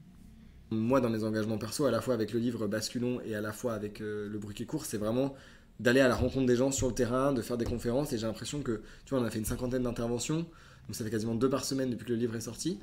Moi, dans mes engagements perso, à la fois avec le livre Basculons et à la fois avec euh, Le Bruit qui court, c'est vraiment d'aller à la rencontre des gens sur le terrain, de faire des conférences, et j'ai l'impression que, tu vois, on a fait une cinquantaine d'interventions, donc ça fait quasiment deux par semaine depuis que le livre est sorti.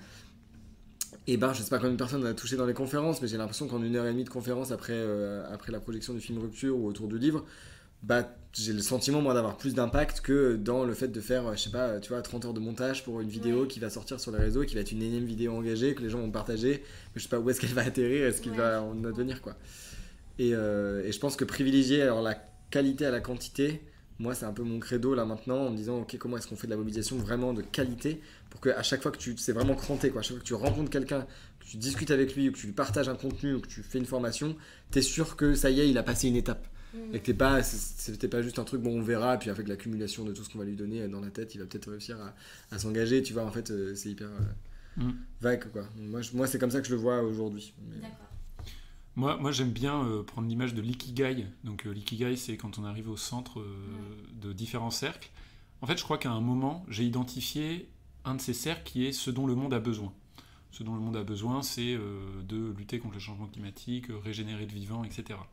Et ben, je sais pas combien de personnes on a touché dans les conférences, mais j'ai l'impression qu'en une heure et demie de conférence après, euh, après la projection du film Rupture ou autour du livre, bah, j'ai le sentiment moi d'avoir plus d'impact que dans le fait de faire je sais pas tu vois trente heures de montage pour une vidéo ouais. qui va sortir sur les réseaux et qui va être une énième vidéo engagée que les gens vont partager mais je sais pas où est-ce qu'elle va atterrir, est-ce qu'il ouais. va en advenir quoi. Et, euh, et je pense que privilégier alors la qualité à la quantité, moi c'est un peu mon credo là maintenant en me disant ok comment est-ce qu'on fait de la mobilisation vraiment de qualité pour que à chaque fois que tu c'est vraiment cranté quoi, à chaque fois que tu rencontres quelqu'un, que tu discutes avec lui ou que tu lui partages un contenu ou que tu fais une formation, t'es sûr que ça y est il a passé une étape. Et que t'es pas, c'était pas juste un truc, bon on verra, puis avec l'accumulation de tout ce qu'on va lui donner dans la tête, il va peut-être réussir à, à s'engager, tu vois, en fait euh, c'est hyper euh, mm. vague quoi. Moi, je, moi c'est comme ça que je le vois aujourd'hui. Mais... D'accord. Moi, moi j'aime bien euh, prendre l'image de l'ikigai. Donc euh, l'ikigai c'est quand on arrive au centre euh, ouais. de différents cercles. En fait je crois qu'à un moment j'ai identifié un de ces cercles qui est ce dont le monde a besoin. Ce dont le monde a besoin c'est euh, de lutter contre le changement climatique, euh, régénérer le vivant, et cetera.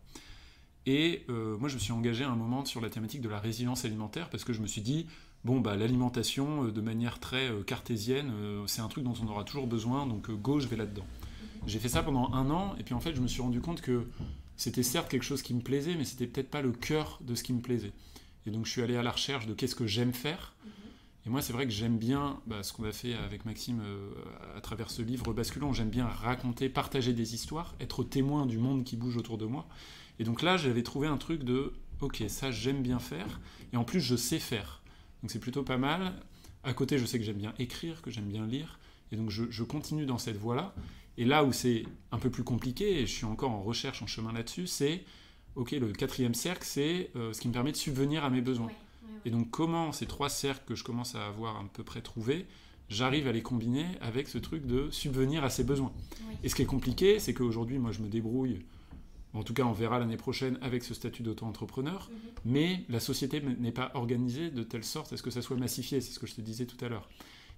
Et euh, moi, je me suis engagé à un moment sur la thématique de la résilience alimentaire parce que je me suis dit, bon, bah, l'alimentation, euh, de manière très euh, cartésienne, euh, c'est un truc dont on aura toujours besoin, donc euh, go, je vais là-dedans. J'ai fait ça pendant un an, et puis en fait, je me suis rendu compte que c'était certes quelque chose qui me plaisait, mais c'était peut-être pas le cœur de ce qui me plaisait. Et donc, je suis allé à la recherche de qu'est-ce que j'aime faire. Et moi, c'est vrai que j'aime bien bah, ce qu'on a fait avec Maxime euh, à travers ce livre Basculons. J'aime bien raconter, partager des histoires, être témoin du monde qui bouge autour de moi. Et donc là, j'avais trouvé un truc de « Ok, ça, j'aime bien faire. Et en plus, je sais faire. » Donc c'est plutôt pas mal. À côté, je sais que j'aime bien écrire, que j'aime bien lire. Et donc, je, je continue dans cette voie-là. Et là où c'est un peu plus compliqué, et je suis encore en recherche, en chemin là-dessus, c'est « Ok, le quatrième cercle, c'est euh, ce qui me permet de subvenir à mes besoins. Ouais. » Et donc, comment ces trois cercles que je commence à avoir à peu près trouvés, j'arrive à les combiner avec ce truc de subvenir à ses besoins. Oui. Et ce qui est compliqué, c'est qu'aujourd'hui, moi, je me débrouille, en tout cas, on verra l'année prochaine avec ce statut d'auto-entrepreneur, mm-hmm. mais la société n'est pas organisée de telle sorte à ce que ça soit massifié, c'est ce que je te disais tout à l'heure.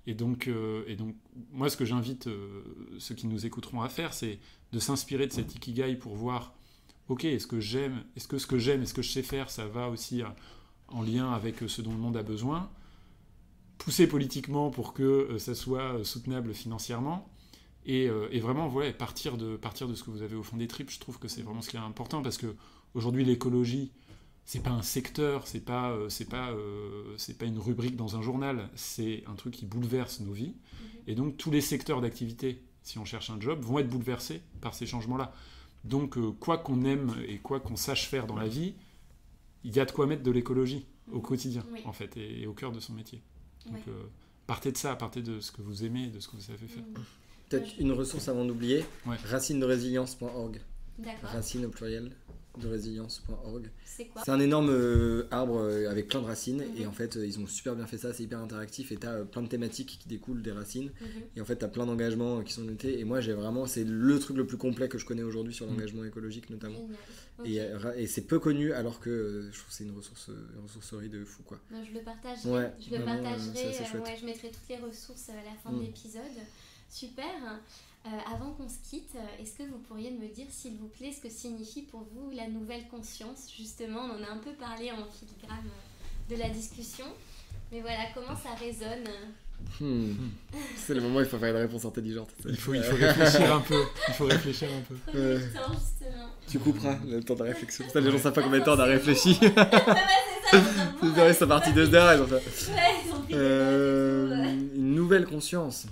Et donc, euh, et donc, moi, ce que j'invite euh, ceux qui nous écouteront à faire, c'est de s'inspirer de cet ikigai pour voir, ok, est-ce que j'aime, est-ce que ce que j'aime, est-ce que je sais faire, ça va aussi à, en lien avec ce dont le monde a besoin, pousser politiquement pour que euh, ça soit soutenable financièrement, et, euh, et vraiment, ouais, partir de, partir de ce que vous avez au fond des tripes. Je trouve que c'est vraiment ce qui est important, parce que aujourd'hui, l'écologie, c'est pas un secteur, c'est pas, euh, c'est pas, euh, c'est pas une rubrique dans un journal, c'est un truc qui bouleverse nos vies. Mm-hmm. Et donc tous les secteurs d'activité, si on cherche un job, vont être bouleversés par ces changements-là. Donc euh, quoi qu'on aime et quoi qu'on sache faire dans la vie, il y a de quoi mettre de l'écologie au quotidien, oui. en fait, et, et au cœur de son métier. Donc oui. euh, partez de ça, partez de ce que vous aimez, de ce que vous savez faire. Mm-hmm. Peut-être une ressource avant d'oublier, ouais. racine de résilience point org. D'accord. Racine au pluriel de résilience point org. C'est quoi ? C'est un énorme euh, arbre euh, avec plein de racines, mm-hmm. et en fait euh, ils ont super bien fait ça, c'est hyper interactif, et t'as euh, plein de thématiques qui découlent des racines, mm-hmm. et en fait t'as plein d'engagements euh, qui sont notés, et moi j'ai vraiment, c'est le truc le plus complet que je connais aujourd'hui sur l'engagement mm-hmm. écologique notamment. Okay. Et, euh, et c'est peu connu, alors que euh, je trouve que c'est une ressource, une ressourcerie de fou, quoi. Non, je le partagerai, ouais, je, le vraiment, partagerai euh, ouais, je mettrai toutes les ressources à la fin mm. de l'épisode. Super. Euh, avant qu'on se quitte, est-ce que vous pourriez me dire, s'il vous plaît, ce que signifie pour vous la nouvelle conscience ? Justement, on en a un peu parlé en filigrane de la discussion, mais voilà, comment ça résonne ? hmm. C'est le moment où il faut faire une réponse intelligente. Il faut, il faut réfléchir un peu. Il faut réfléchir un peu. Prenez euh, le temps, justement. Tu couperas le temps de réflexion. Ça, les gens ne savent pas combien de temps on a réfléchi. Ouais, c'est ça. C'est vrai, c'est parti de derrière. Ils ont fait. Ouais, ils ont pris euh, des notes et tout. Une nouvelle conscience.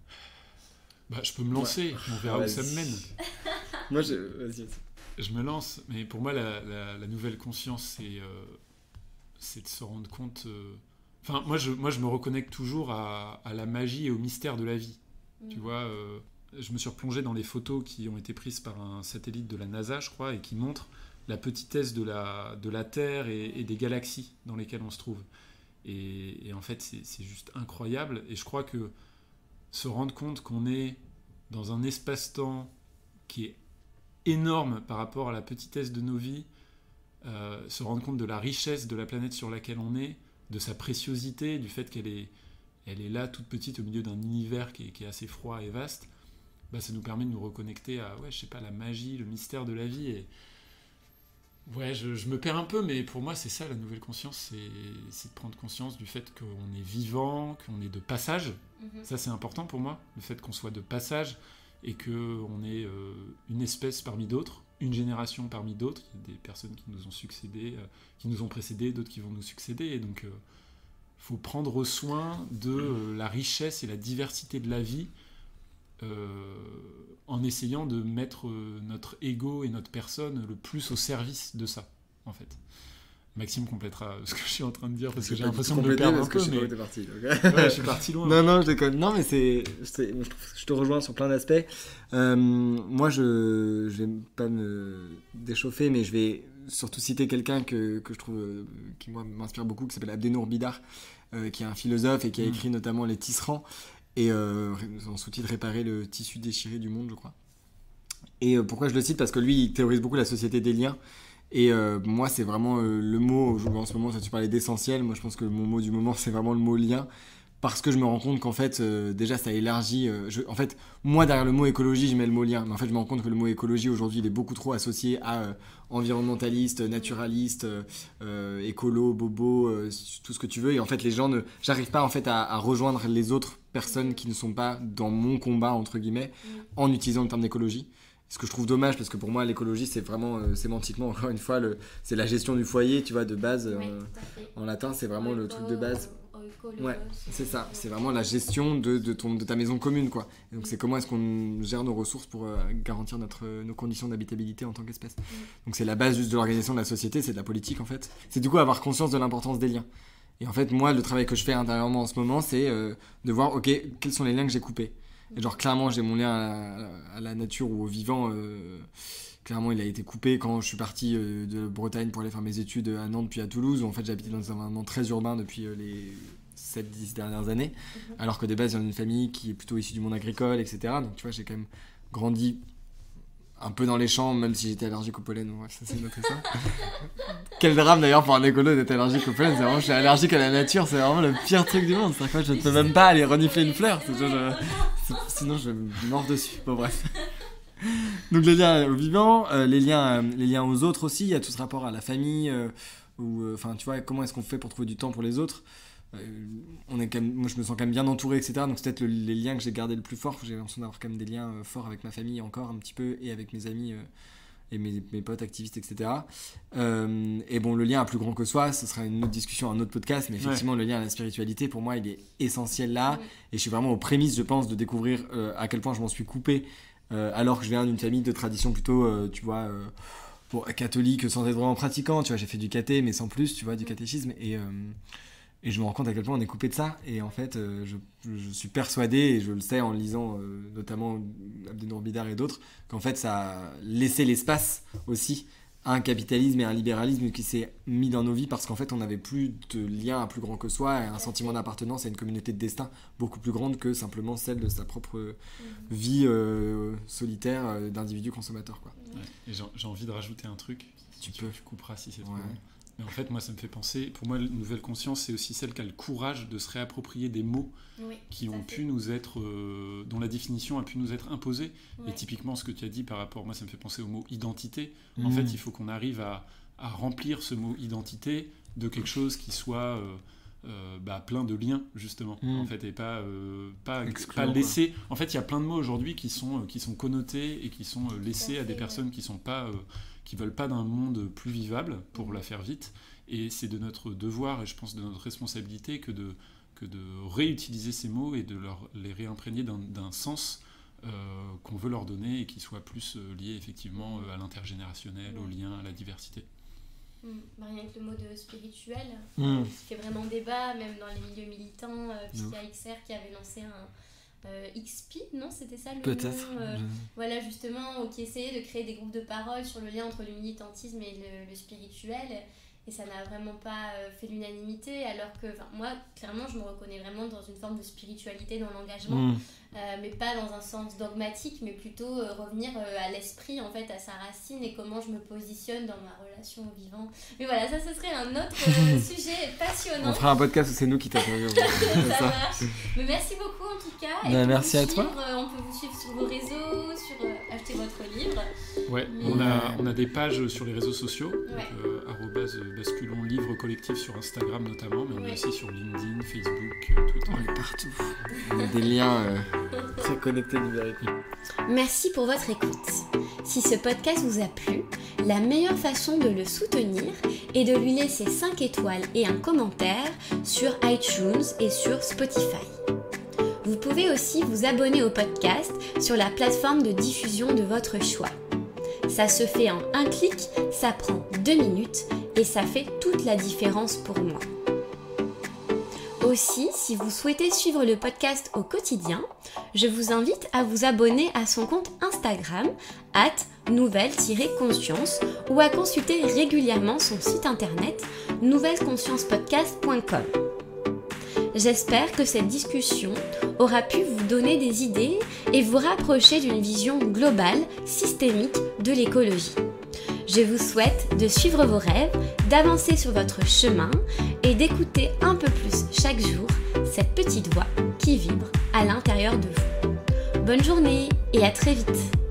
Bah, je peux me lancer, ouais. On verra Vas-y. où ça me mène. Moi, je... Vas-y, vas-y. Je me lance, mais pour moi, la, la, la nouvelle conscience, c'est, euh, c'est de se rendre compte... Euh... Enfin, moi je, moi, je me reconnecte toujours à, à la magie et au mystère de la vie. Mmh. Tu vois, euh, je me suis replongé dans les photos qui ont été prises par un satellite de la NASA, je crois, et qui montrent la petitesse de la, de la Terre et, et des galaxies dans lesquelles on se trouve. Et, et en fait, c'est, c'est juste incroyable. Et je crois que se rendre compte qu'on est dans un espace-temps qui est énorme par rapport à la petitesse de nos vies, euh, se rendre compte de la richesse de la planète sur laquelle on est, de sa préciosité, du fait qu'elle est, elle est là toute petite au milieu d'un univers qui est, qui est assez froid et vaste, bah, ça nous permet de nous reconnecter à, ouais, je sais pas, la magie, le mystère de la vie. Et ouais, je, je me perds un peu, mais pour moi, c'est ça la nouvelle conscience, c'est, c'est de prendre conscience du fait qu'on est vivant, qu'on est de passage. Mm-hmm. Ça, c'est important pour moi, le fait qu'on soit de passage et qu'on est euh, une espèce parmi d'autres, une génération parmi d'autres. Il y a des personnes qui nous ont succédé, euh, qui nous ont précédés, d'autres qui vont nous succéder. Et donc, il euh, faut prendre soin de euh, la richesse et la diversité de la vie euh, en essayant de mettre euh, notre ego et notre personne le plus au service de ça, en fait. Maxime complétera ce que je suis en train de dire parce que j'ai l'impression de me perdre un peu, mais je, parti, okay. Ouais, je suis parti loin. Non, non, je déconne. Non, mais c'est, c'est, je, trouve, je te rejoins sur plein d'aspects. Euh, moi, je, je vais pas me déchauffer, mais je vais surtout citer quelqu'un que, que je trouve, euh, qui moi m'inspire beaucoup, qui s'appelle Abdenour Bidar, euh, qui est un philosophe et qui a mmh. écrit notamment Les Tisserands et euh, en sous-titre Réparer le tissu déchiré du monde, je crois. Et euh, pourquoi je le cite ? Parce que lui, il théorise beaucoup la société des liens. Et euh, moi, c'est vraiment euh, le mot, en ce moment, tu parlais d'essentiel, moi je pense que mon mot du moment, c'est vraiment le mot lien, parce que je me rends compte qu'en fait, euh, déjà, ça élargit, euh, je, en fait, moi, derrière le mot écologie, je mets le mot lien, mais en fait, je me rends compte que le mot écologie, aujourd'hui, il est beaucoup trop associé à euh, environnementaliste, naturaliste, euh, euh, écolo, bobo, euh, tout ce que tu veux, et en fait, les gens ne, j'arrive pas, en fait, à, à rejoindre les autres personnes qui ne sont pas dans mon combat, entre guillemets, en utilisant le terme d'écologie. Ce que je trouve dommage, parce que pour moi, l'écologie, c'est vraiment, euh, sémantiquement, encore une fois, le, c'est la gestion du foyer, tu vois, de base. Oui, euh, en latin, c'est vraiment le truc de base. Ouais, c'est ça. C'est vraiment la gestion de, de, ton, de ta maison commune, quoi. Et donc, c'est comment est-ce qu'on gère nos ressources pour euh, garantir notre, nos conditions d'habitabilité en tant qu'espèce. Donc, c'est la base juste de l'organisation de la société, c'est de la politique, en fait. C'est du coup avoir conscience de l'importance des liens. Et en fait, moi, le travail que je fais intérieurement en ce moment, c'est euh, de voir, ok, quels sont les liens que j'ai coupés. Et genre clairement j'ai mon lien à la, à la nature ou au vivant, euh, clairement il a été coupé quand je suis parti euh, de Bretagne pour aller faire mes études à Nantes puis à Toulouse, où en fait j'habitais dans un environnement très urbain depuis euh, les sept dix dernières années, mmh. alors que de base j'ai une famille qui est plutôt issue du monde agricole, et cetera. Donc tu vois, j'ai quand même grandi un peu dans les champs, même si j'étais allergique au pollen. Ouais, ça c'est noté ça. Quel drame d'ailleurs pour un écolo d'être allergique au pollen. C'est vraiment, je suis allergique à la nature, c'est vraiment le pire truc du monde. C'est-à-dire que je ne peux même pas aller renifler une fleur. C'est genre, je... c'est... Sinon je me mords dessus. Bon bref. Donc les liens aux vivants, euh, les, liens, euh, les liens aux autres aussi. Il y a tout ce rapport à la famille. Euh, ou, enfin, euh, tu vois, comment est-ce qu'on fait pour trouver du temps pour les autres. Euh, on est quand même, moi je me sens quand même bien entouré, et cetera. Donc c'est peut-être le, les liens que j'ai gardés le plus fort. J'ai l'impression d'avoir quand même des liens euh, forts avec ma famille encore un petit peu et avec mes amis euh, et mes, mes potes activistes, et cetera. Euh, et bon, le lien à plus grand que soi, ce sera une autre discussion, un autre podcast, mais effectivement ouais. Le lien à la spiritualité, pour moi, il est essentiel là. Ouais. Et je suis vraiment aux prémices, je pense, de découvrir euh, à quel point je m'en suis coupé, euh, alors que je viens d'une famille de tradition plutôt, euh, tu vois, euh, bon, catholique, sans être vraiment pratiquant. Tu vois, j'ai fait du caté, mais sans plus, tu vois, du catéchisme. Et euh, Et je me rends compte à quel point on est coupé de ça. Et en fait, euh, je, je suis persuadé, et je le sais en lisant euh, notamment Abdenour Bidar et d'autres, qu'en fait, ça a laissé l'espace aussi à un capitalisme et un libéralisme qui s'est mis dans nos vies parce qu'en fait, on n'avait plus de lien à plus grand que soi et un sentiment d'appartenance à une communauté de destin beaucoup plus grande que simplement celle de sa propre mmh. vie euh, solitaire euh, d'individu consommateur, quoi. Ouais. Et j'ai, j'ai envie de rajouter un truc. Tu tu, peux. Tu couperas si c'est ouais. trop long. Mais en fait, moi, ça me fait penser... Pour moi, une nouvelle conscience, c'est aussi celle qui a le courage de se réapproprier des mots oui, qui ont pu fait. nous être... Euh, dont la définition a pu nous être imposée. Ouais. Et typiquement, ce que tu as dit par rapport... Moi, ça me fait penser au mot « identité ». Mmh. En fait, il faut qu'on arrive à, à remplir ce mot « identité » de quelque chose qui soit... Euh, Euh, bah, plein de liens justement mmh. en fait et pas euh, pas, pas laissé en fait il y a plein de mots aujourd'hui qui sont euh, qui sont connotés et qui sont euh, laissés fait, à des ouais. personnes qui sont pas euh, qui veulent pas d'un monde plus vivable pour mmh. la faire vite, et c'est de notre devoir et je pense de notre responsabilité que de que de réutiliser ces mots et de leur les réimprégner d'un, d'un sens euh, qu'on veut leur donner et qui soit plus euh, lié effectivement euh, à l'intergénérationnel, mmh. au lien, à la diversité. Mmh. Rien que le mot de spirituel, mmh. qui fait vraiment débat, même dans les milieux militants, euh, puisqu'il y a X R qui avait lancé un euh, X P, non, c'était ça le Peut-être. nom euh, mmh. Voilà, justement, qui essayait de créer des groupes de parole sur le lien entre le militantisme et le, le spirituel, et ça n'a vraiment pas euh, fait l'unanimité, alors que moi, clairement, je me reconnais vraiment dans une forme de spiritualité dans l'engagement, mmh. euh, mais pas dans un sens dogmatique, mais plutôt euh, revenir euh, à l'esprit, en fait, à sa racine, et comment je me positionne dans ma relation au vivant. Mais voilà, ça, ce serait un autre euh, sujet passionnant. On fera un podcast où c'est nous qui t'interviewons. ça, ça marche. Mais merci beaucoup, en tout cas. Ben, merci à suivre, toi. Euh, on peut vous suivre sur vos réseaux, sur euh, acheter votre livre. Ouais, mais... on, a, on a des pages sur les réseaux sociaux, ouais. euh, arrobase basculons livre collectif sur Instagram notamment, mais on ouais. est aussi sur LinkedIn, Facebook, Twitter. On est partout. On a des liens euh, très connectés numériquement. Merci pour votre écoute. Si ce podcast vous a plu, la meilleure façon de le soutenir est de lui laisser cinq étoiles et un commentaire sur iTunes et sur Spotify. Vous pouvez aussi vous abonner au podcast sur la plateforme de diffusion de votre choix. Ça se fait en un clic, ça prend deux minutes et ça fait toute la différence pour moi. Aussi, si vous souhaitez suivre le podcast au quotidien, je vous invite à vous abonner à son compte Instagram arobase nouvelle tiret conscience ou à consulter régulièrement son site internet nouvelle conscience podcast point com. J'espère que cette discussion aura pu vous donner des idées et vous rapprocher d'une vision globale, systémique de l'écologie. Je vous souhaite de suivre vos rêves, d'avancer sur votre chemin et d'écouter un peu plus chaque jour cette petite voix qui vibre à l'intérieur de vous. Bonne journée et à très vite!